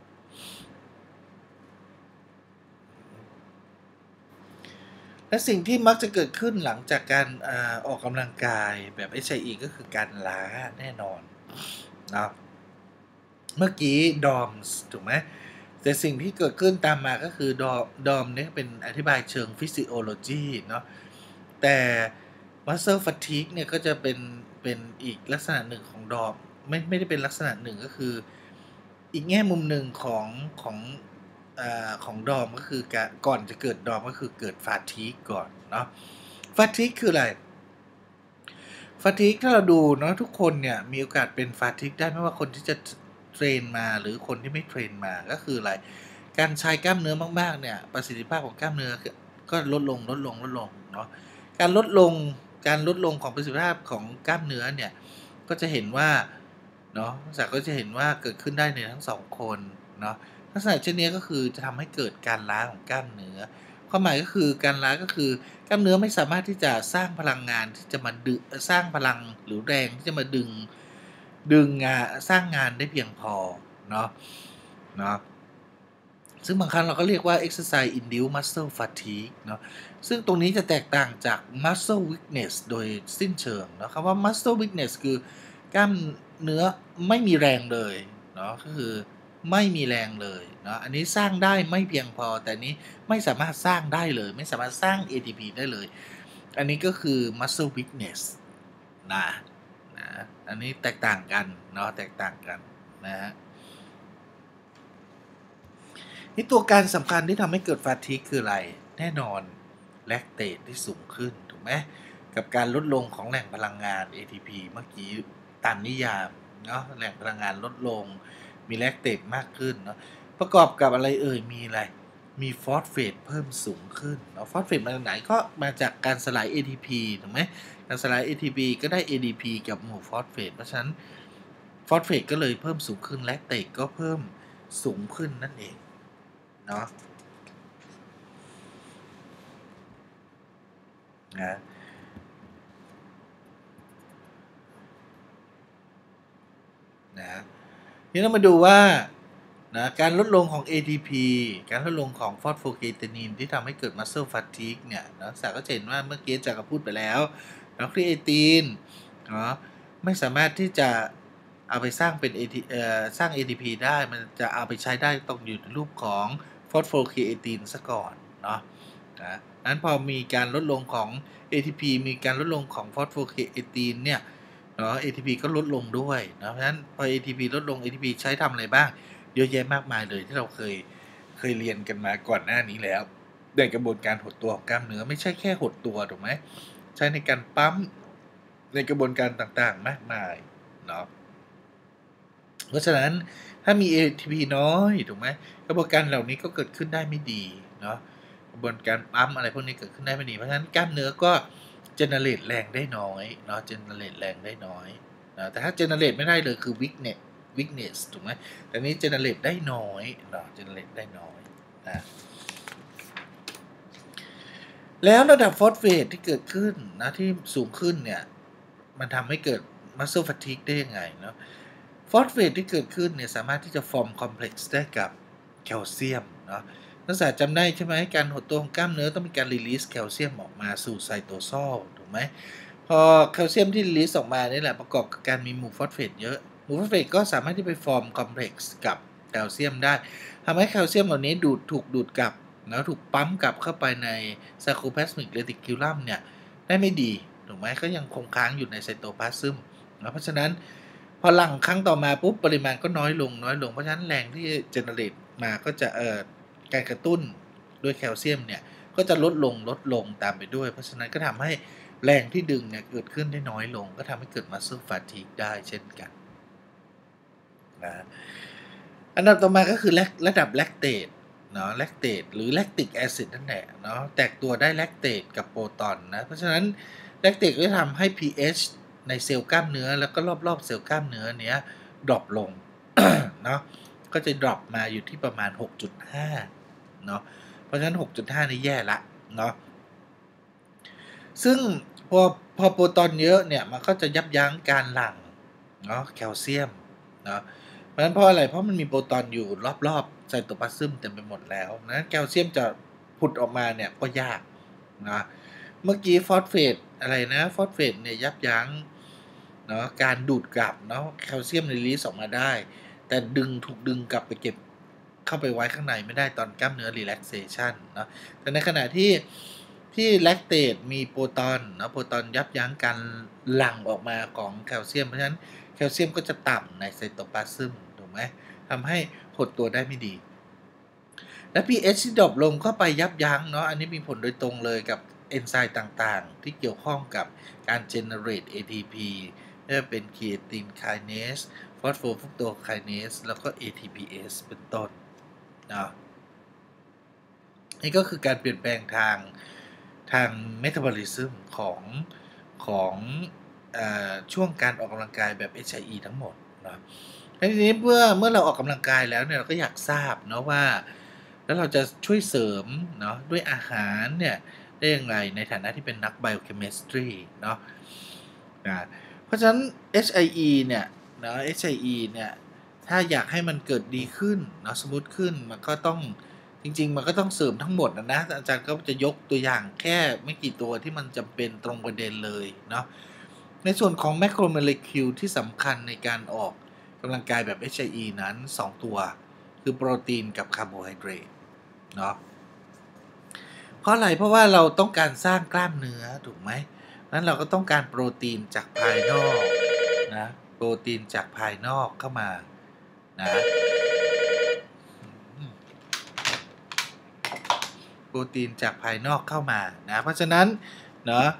และสิ่งที่มักจะเกิดขึ้นหลังจากการอออกกำลังกายแบบ เอช ไอ อี ก็คือการล้าแน่นอนนะเมื่อกี้ ดอมส์ ถูกไหมแต่สิ่งที่เกิดขึ้นตามมาก็คือ ดอม ดอมเนี่ยเป็นอธิบายเชิงฟิสิโอโลจีเนาะแต่ muscle fatigue เนี่ยก็จะเป็นเป็นอีกลักษณะหนึ่งของดอมไม่ไม่ได้เป็นลักษณะหนึ่งก็คืออีกแง่มุมหนึ่งของของอของดอมก็คือการก่อนจะเกิดดอมก็คือเกิด fatigue ก่อนเนาะ fatigue คืออะไร fatigue ถ้าเราดูเนาะทุกคนเนี่ยมีโอกาสเป็น fatigue ได้ไม่ว่าคนที่จะเทรนมาหรือคนที่ไม่เทรนมาก็คืออะไรการใช้กล้ามเนื้อมากๆเนี่ยประสิทธิภาพของกล้ามเนื้อก็ลดลงลดลงลดลงเนาะการลดลงการลดลงของประสิทธิภาพของกล้ามเนื้อเนี่ยก็จะเห็นว่าเนาะนักศึกษาก็จะเห็นว่าเกิดขึ้นได้ในทั้งสองคนเนาะลักษณะเช่นนี้ก็คือจะทำให้เกิดการล้าของกล้ามเนื้อความหมายก็คือการล้าก็คือกล้ามเนื้อไม่สามารถที่จะสร้างพลังงานที่จะมาดึงสร้างพลังหรือแรงที่จะมาดึงดึงงานสร้างงานได้เพียงพอเนาะเนาะซึ่งบางครั้งเราก็เรียกว่า exercise induced muscle fatigue เนาะซึ่งตรงนี้จะแตกต่างจาก muscle weakness โดยสิ้นเชิงนะคำว่า muscle weakness คือกล้ามเนื้อไม่มีแรงเลยเนาะก็คือไม่มีแรงเลยเนาะอันนี้สร้างได้ไม่เพียงพอแต่นี้ไม่สามารถสร้างได้เลยไม่สามารถสร้าง เอ ที พี ได้เลยอันนี้ก็คือ muscle weakness นะนะอันนี้แตกต่างกันเนาะแตกต่างกันนะฮะนี่ตัวการสำคัญที่ทำให้เกิดฟาทิกคืออะไรแน่นอนแลคเตตที่สูงขึ้นถูกไหมกับการลดลงของแหล่งพลังงาน เอ ที พี เมื่อกี้ตามนิยามเนาะแหล่งพลังงานลดลงมีแลคเตตมากขึ้นเนาะประกอบกับอะไรเอ่ยมีอะไรมีฟอสเฟตเพิ่มสูงขึ้นเนาะฟอสเฟตมาจากไหนก็มาจากการสลาย เอ ที พี ถูกไหมการสลาย เอ ที พี ก็ได้ เอ ดี พี กับหมู่ฟอสเฟตเพราะฉะนั้นฟอสเฟตก็เลยเพิ่มสูงขึ้นแลคเตตก็เพิ่มสูงขึ้นนั่นเองเนาะนะนะทีนี้เรามาดูว่านะการลดลงของ เอ ที พี การลดลงของฟอสโฟเคตานีนที่ทำให้เกิด Muscle Fatigue เนี่ยนะสาก็จะเห็นว่าเมื่อกี้จากก็พูดไปแล้วแล้วครีเอตินเนาะไม่สามารถที่จะเอาไปสร้างเป็น AT เอ่อสร้าง เอ ที พี ได้มันจะเอาไปใช้ได้ต้องอยู่ในรูปของฟอสโฟเคตินซะก่อนเนาะนะนั้นพอมีการลดลงของ เอ ที พี มีการลดลงของฟอสโฟเคตินเนี่ยเนาะ เอ ที พี ก็ลดลงด้วยนะเพราะฉะนั้นพอ เอ ที พี ลดลง เอ ที พี ใช้ทำอะไรบ้างเยอะแยะมากมายเลยที่เราเคยเคยเรียนกันมาก่อนหน้านี้แล้วในกระบวนการหดตัวของกล้ามเนื้อไม่ใช่แค่หดตัวถูกไหมใช้ในการปั๊มในกระบวนการต่างๆมากมายเนาะเพราะฉะนั้นถ้ามี เอ ที พี น้อยถูกไหมกระบวนการเหล่านี้ก็เกิดขึ้นได้ไม่ดีเนาะกระบวนการปั๊มอะไรพวกนี้เกิดขึ้นได้ไม่ดีเพราะฉะนั้นกล้ามเนื้อก็เจเนเรตแรงได้น้อยเนาะเจเนเรตแรงได้น้อยนะแต่ถ้าเจเนเรตไม่ได้เลยคือ weakness weakness ถูกไหมแต่นี้เจเนเรตได้น้อยเนาะเจเนเรตได้น้อยนะแล้วระดับฟอสเฟตที่เกิดขึ้นนะที่สูงขึ้นเนี่ยมันทำให้เกิด muscle fatigue ได้ยังไงเนาะฟอสเฟตที่เกิดขึ้นเนี่ยสามารถที่จะ form complex ได้กับแคลเซียมเนาะนักศึกษาจำได้ใช่ไหมการหดตัวของกล้ามเนื้อต้องมีการ release แคลเซียมออกมาสู่ไซโตโซลถูกไหมพอแคลเซียมที่ release ออกมานี่แหละประกอบกับการมีหมู่ฟอสเฟตเยอะหมู่ฟอสเฟตก็สามารถที่ไป form complex กับแคลเซียมได้ทำให้แคลเซียมเหล่านี้ดูดถูกดูดกลับแล้วถูกปั๊มกลับเข้าไปในไซโคพลาสมิกเรติคิวลัมเนี่ยได้ไม่ดีถูกไหมก็ยังคงค้างอยู่ในไซโตพลาซึมเพราะฉะนั้นพอหลั่งครั้งต่อมาปุ๊บปริมาณก็น้อยลงน้อยลงเพราะฉะนั้นแรงที่เจเนเรตมาก็จะเอ่อการกระตุ้นด้วยแคลเซียมเนี่ยก็จะลดลงลดลงตามไปด้วยเพราะฉะนั้นก็ทำให้แรงที่ดึงเนี่ยเกิดขึ้นได้น้อยลงก็ทำให้เกิด muscle fatigue ได้เช่นกันนะอันดับต่อมาก็คือระดับแลคเตตเนาะแลคเตตหรือแลคติกแอซิดนั่นแหละเนาะแตกตัวได้แลคเตตกับโปรตอนนะเพราะฉะนั้นแลคเตตก็จะทำให้ pH ในเซลล์กล้ามเนื้อแล้วก็รอบๆเซลล์กล้ามเนื้อเนี้ยดรอปลง เนาะก็จะดรอปมาอยู่ที่ประมาณ หกจุดห้า เนาะเพราะฉะนั้น หกจุดห้า นี่แย่ละเนาะซึ่งพอพอโปรตอนเยอะเนี่ยมันก็จะยับยั้งการหลั่งเนาะแคลเซียมเนาะเพราะฉะนั้นเพราะอะไรเพราะมันมีโปรตอนอยู่รอบๆไซโตพลาซึมเต็มไปหมดแล้วนั้นแคลเซียมจะผุดออกมาเนี่ยก็ยากนะเมื่อกี้ฟอสเฟตอะไรนะฟอสเฟตเนี่ยยับยั้งเนาะการดูดกลับเนาะแคลเซียมรีลีสออกมาได้แต่ดึงถูกดึงกลับไปเก็บเข้าไปไว้ข้างในไม่ได้ตอนกล้ามเนื้อ relaxation เนาะแต่ในขณะที่ที่แลคเตตมีโปรตอนนะโปรตอนยับยั้งการหลั่งออกมาของแคลเซียมเพราะฉะนั้นแคลเซียมก็จะต่ำในไซโตพลาซึมถูกไหมทำให้หดตัวได้ไม่ดีและ pH ที่ดรอปลงเข้าไปยับยั้งเนาะอันนี้มีผลโดยตรงเลยกับเอนไซม์ต่างๆที่เกี่ยวข้องกับการ generate เอ ที พี ไม่ว่าเป็น creatine kinase phosphofructose kinase แล้วก็ เอ ที พี เอส เป็นต้นนะนี่ก็คือการเปลี่ยนแปลงทางทางเมตาบอลิซึมของของอช่วงการออกกำลังกายแบบ เอช ไอ อี ทั้งหมดนะทีนี้เมื่อเมื่อเราออกกำลังกายแล้วเนี่ยเราก็อยากทราบเนาะว่าแล้วเราจะช่วยเสริมเนาะด้วยอาหารเนี่ยได้อย่างไรในฐานะที่เป็นนัก biochemistry เนาะนะเพราะฉะนั้น เอช ไอ อี เนี่ยเนาะ เอช ไอ อี เนี่ยถ้าอยากให้มันเกิดดีขึ้นเนาะสมมุติขึ้นมันก็ต้องจริงๆมันก็ต้องเสริมทั้งหมดนะนะอาจารย์ก็จะยกตัวอย่างแค่ไม่กี่ตัวที่มันจำเป็นตรงประเด็นเลยเนาะในส่วนของแมคโครโมเลกิวลที่สำคัญในการออกกำลังกายแบบ เอช ไอ อี นั้นสองตัวคือโปรตีนกับคาร์โบไฮเดรตเนาะเพราะอะไรเพราะว่าเราต้องการสร้างกล้ามเนื้อถูกไหมนั้นเราก็ต้องการโปรตีนจากภายนอกนะโปรตีนจากภายนอกเข้ามานะโปรตีนจากภายนอกเข้ามานะเพราะฉะนั้นเนาะ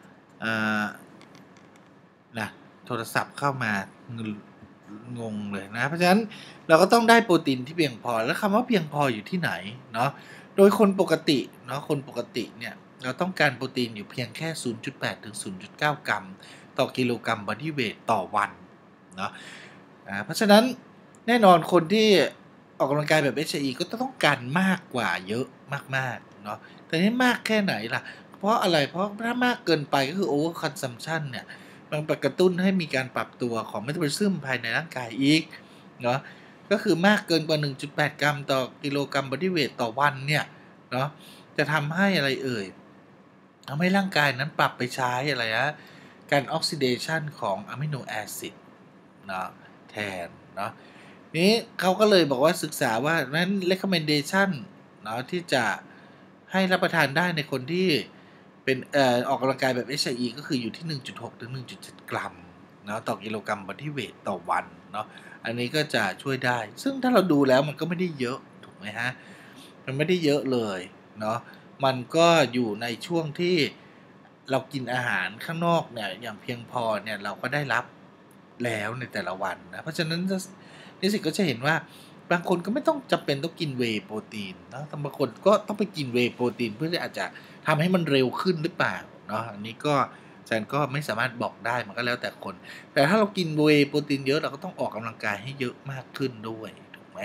นะโทรศัพท์เข้ามางงเลยนะเพราะฉะนั้นเราก็ต้องได้โปรตีนที่เพียงพอแล้วคำว่าเพียงพออยู่ที่ไหนเนาะโดยคนปกติเนาะคนปกติเนี่ยเราต้องการโปรตีนอยู่เพียงแค่ ศูนย์จุดแปด ถึง ศูนย์จุดเก้า กรัมต่อกิโลกรัมบอดี้เวทต่อวันเนาะเพราะฉะนั้นแน่นอนคนที่ออกกำลังกายแบบ เอช ไอ อี ก็ต้องการมากกว่าเยอะมากๆเนาะแต่นี่มากแค่ไหนล่ะเพราะอะไรเพราะถ้ามากเกินไปก็คือ over consumption เนี่ยมันไปกระตุ้นให้มีการปรับตัวของเมตาบอลิซึมภายในร่างกายอีกเนาะก็คือมากเกินกว่า หนึ่งจุดแปด กรัมต่อกิโลกรัมบอดี้เวทต่อวันเนี่ยเนาะจะทำให้อะไรเอ่ยทำให้ร่างกายนั้นปรับไปใช้อะไรนะการออกซิเดชันของอะมิโนแอซิดเนาะแทนเนาะนี้เขาก็เลยบอกว่าศึกษาว่านั้น recommendation เนาะที่จะให้รับประทานได้ในคนที่เป็นเอ่อออกกำลังกายแบบ เอช ไอ อี ก็คืออยู่ที่ หนึ่งจุดหก ถึง หนึ่งจุดเจ็ด กรัมเนาะต่อกิโลกรัมบอดี้เวทต่อวันเนาะอันนี้ก็จะช่วยได้ซึ่งถ้าเราดูแล้วมันก็ไม่ได้เยอะถูกไหมฮะมันไม่ได้เยอะเลยเนาะมันก็อยู่ในช่วงที่เรากินอาหารข้างนอกเนี่ยอย่างเพียงพอเนี่ยเราก็ได้รับแล้วในแต่ละวันนะเพราะฉะนั้นนิสิตก็จะเห็นว่าบางคนก็ไม่ต้องจำเป็นต้องกินเวย์โปรตีนนะบางคนก็ต้องไปกินเวย์โปรตีนเพื่อที่อาจจะทำให้มันเร็วขึ้นหรือเปล่าเนาะอันนี้ก็อาจารย์ก็ไม่สามารถบอกได้มันก็แล้วแต่คน แต่ถ้าเรากินเวย์โปรตีนเยอะเราก็ต้องออกกำลังกายให้เยอะมากขึ้นด้วยถูกไหม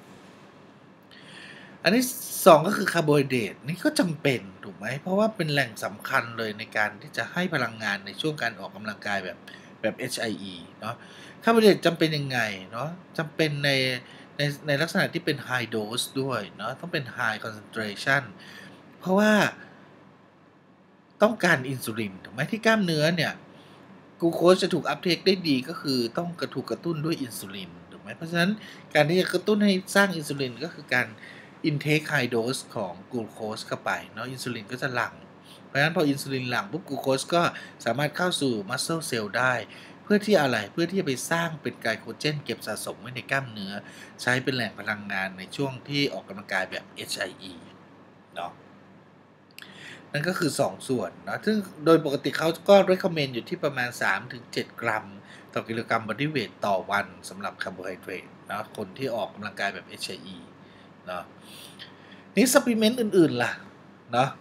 อันที่สองก็คือคาร์โบไฮเดรตนี่ก็จำเป็นถูกไหมเพราะว่าเป็นแหล่งสำคัญเลยในการที่จะให้พลังงานในช่วงการออกกำลังกายแบบแบบ เอช ไอ อี เนาะคาร์โบไฮเดรตจำเป็นยังไงเนาะจำเป็นในในในลักษณะที่เป็น high dose ด้วยเนาะต้องเป็น high concentration เพราะว่าต้องการอินซูลินถูกไหมที่กล้ามเนื้อเนี่ยกลูโคสจะถูกอัพเทคได้ดีก็คือต้องกระถูกกระตุ้นด้วยอินซูลินถูกไหมเพราะฉะนั้นการที่จะกระตุ้นให้สร้างอินซูลินก็คือการ intake high dose ของกลูโคสเข้าไปเนาะอินซูลินก็จะหลั่งเพราะฉะนั้นพออินซูลินหลั่งปุ๊บกลูโคสก็สามารถเข้าสู่ muscle cell ได้เพื่อที่อะไรเพื่อที่จะไปสร้างเป็นไกลโคเจนเก็บสะสมไว้ในกล้ามเนื้อใช้เป็นแหล่งพลังงานในช่วงที่ออกกำลังกายแบบ เอช ไอ อี เนาะนั่นก็คือสองส่วนนะซึ่งโดยปกติเขาก็ recommend อยู่ที่ประมาณ สามถึงเจ็ด กรัมต่อกิโลกรัมบอดี้เวทต่อวันสำหรับคาร์โบไฮเดรตนะคนที่ออกกำลังกายแบบ เอช ไอ อี เนาะนี่ซัพพลีเมนต์อื่นๆล่ะเนาะ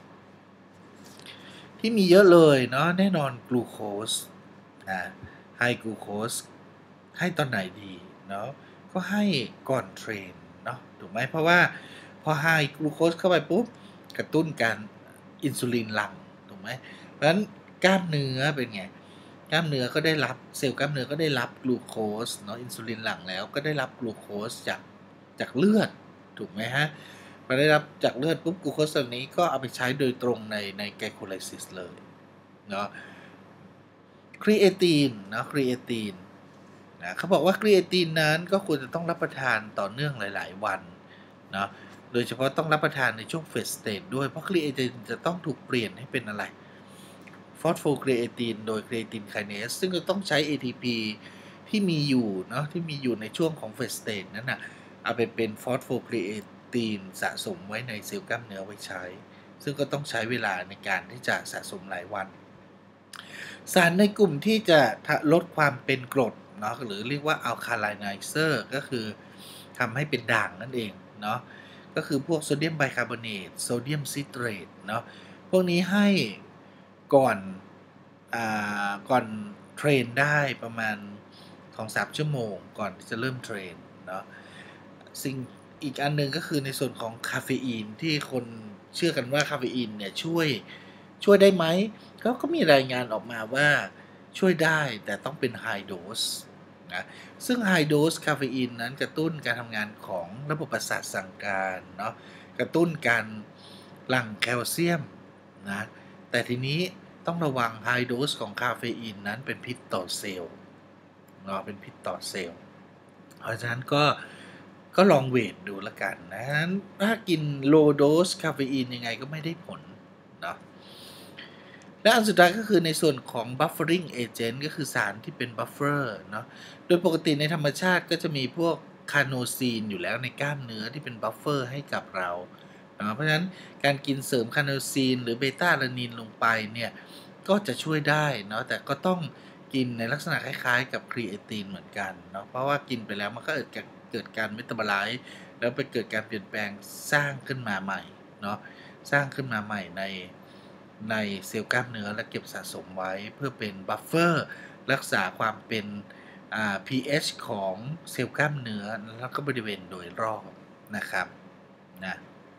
ที่มีเยอะเลยเนาะแน่นอนกลูโคสนะไฮกลูโคสให้ตอนไหนดีเนาะก็ให้ก่อนเทรนเนาะถูกไหมเพราะว่าพอไฮกลูโคสเข้าไปปุ๊บกระตุ้นการอินซูลินหลั่งถูกไหมเพราะฉะนั้นกล้ามเนื้อเป็นไงกล้ามเนื้อก็ได้รับเซลล์กล้ามเนื้อก็ได้รับกลูโคสเนาะอินซูลินหลั่งแล้วก็ได้รับกลูโคสจากจากเลือดถูกไหมฮะพอได้รับจากเลือดปุ๊บกลูโคสตัวนี้ก็เอาไปใช้โดยตรงในในไกลโคไลซิสเลยเนาะครีเอตินเนาะครีเอตินนะเขาบอกว่าครีเอตินนั้นก็ควรจะต้องรับประทานต่อเนื่องหลายๆวันเนาะโดยเฉพาะต้องรับประทานในช่วงเฟสสเตจด้วยเพราะครีเอตินจะต้องถูกเปลี่ยนให้เป็นอะไรฟอสโฟครีเอตินโดยครีเอตินไคเนสซึ่งจะต้องใช้ เอ ที พี ที่มีอยู่เนาะที่มีอยู่ในช่วงของเฟสสเตจนั้นนะเอาไปเป็นฟอสโฟครีเอตินสะสมไว้ในเซลล์กล้ามเนื้อไว้ใช้ซึ่งก็ต้องใช้เวลาในการที่จะสะสมหลายวันสารในกลุ่มที่จะลดความเป็นกรดเนาะหรือเรียกว่าอัลคาไลไนเซอร์ก็คือทำให้เป็นด่างนั่นเองเนาะก็คือพวกโซเดียมไบคาร์บอเนตโซเดียมซิเตรตเนาะพวกนี้ให้ก่อนอ่าก่อนเทรนได้ประมาณ สองถึงสาม ชั่วโมงก่อนที่จะเริ่มเทรนเนาะสิ่งอีกอันหนึ่งก็คือในส่วนของคาเฟอีนที่คนเชื่อกันว่าคาเฟอีนเนี่ยช่วยช่วยได้ไหมก็ก็มีรายงานออกมาว่าช่วยได้แต่ต้องเป็นไฮโดสนะซึ่งไฮโดสคาเฟอีนนั้นกระตุ้นการทำงานของระบบประสาทสั่งการเนาะกระตุ้นการหลั่งแคลเซียมนะแต่ทีนี้ต้องระวังไฮโดสของคาเฟอีนนั้นเป็นพิษต่อเซลล์เนาะเป็นพิษต่อเซลล์เพราะฉะนั้นก็ก็ลองเวทดูละกันนะนั้นถ้ากินโลโดสคาเฟอีนยังไงก็ไม่ได้ผลเนาะและอันสุดท้ายก็คือในส่วนของ buffering agent ก็คือสารที่เป็น buffer เนาะโดยปกติในธรรมชาติก็จะมีพวกคาโนซีนอยู่แล้วในกล้ามเนื้อที่เป็น buffer ให้กับเรานะเพราะฉะนั้นการกินเสริมคาโนซีนหรือเบต้า แอลานินลงไปเนี่ยก็จะช่วยได้เนาะแต่ก็ต้องกินในลักษณะคล้ายๆกับครีเอตินเหมือนกันเนาะเพราะว่ากินไปแล้วมันก็เกิดเกิดการเมตาบอไลซ์แล้วไปเกิดการเปลี่ยนแปลงสร้างขึ้นมาใหม่เนาะสร้างขึ้นมาใหม่ในในเซลล์กล้ามเนื้อและเก็บสะสมไว้เพื่อเป็นบัฟเฟอร์รักษาความเป็น pH ของเซลล์กล้ามเนื้อแล้วก็บริเวณโดยรอบนะครับนะ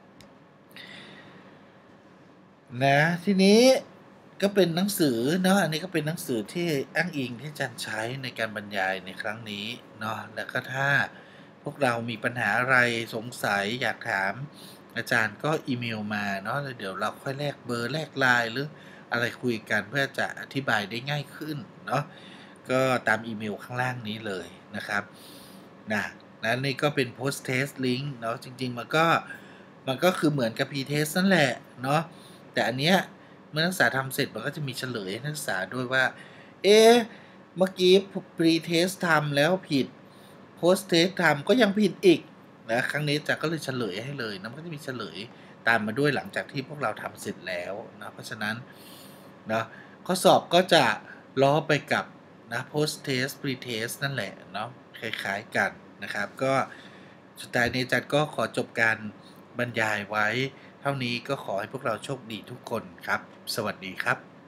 นะทีนี้ก็เป็นหนังสือเนาะอันนี้ก็เป็นหนังสือที่อ้างอิงที่อาจารย์ใช้ในการบรรยายในครั้งนี้เนาะแล้วก็ถ้าวกเรามีปัญหาอะไรสงสัยอยากถามอาจารย์ก็อีเมลมาเนาะแล้วเดี๋ยวเราค่อยแลกเบอร์แลก ไลน์ หรืออะไรคุยกันเพื่อจะอธิบายได้ง่ายขึ้นเนาะก็ตามอีเมลข้างล่างนี้เลยนะครับนะแล้วนี่ก็เป็น Post Test Link เนาะจริงๆมันก็มันก็คือเหมือนกับ Pre-test นั่นแหละเนาะแต่อันเนี้ยเมื่อนักศึกษาทำเสร็จมันก็จะมีเฉลยให้นักศึกษาด้วยว่าเอ๊ะเมื่อกี้ Pre-test ทำแล้วผิด Post Test ทำก็ยังผิดอีกนะครั้งนี้อาจารย์ก็เลยเฉลยให้เลยนะมันก็จะมีเฉลยตามมาด้วยหลังจากที่พวกเราทำเสร็จแล้วนะเพราะฉะนั้นนะข้อสอบก็จะล้อไปกับนะ Post Test Pre-test นั่นแหละเนาะคล้ายๆกันนะครับก็สุดท้ายนี้อาจารย์ก็ขอจบการบรรยายไว้เท่านี้ก็ขอให้พวกเราโชคดีทุกคนครับสวัสดีครับ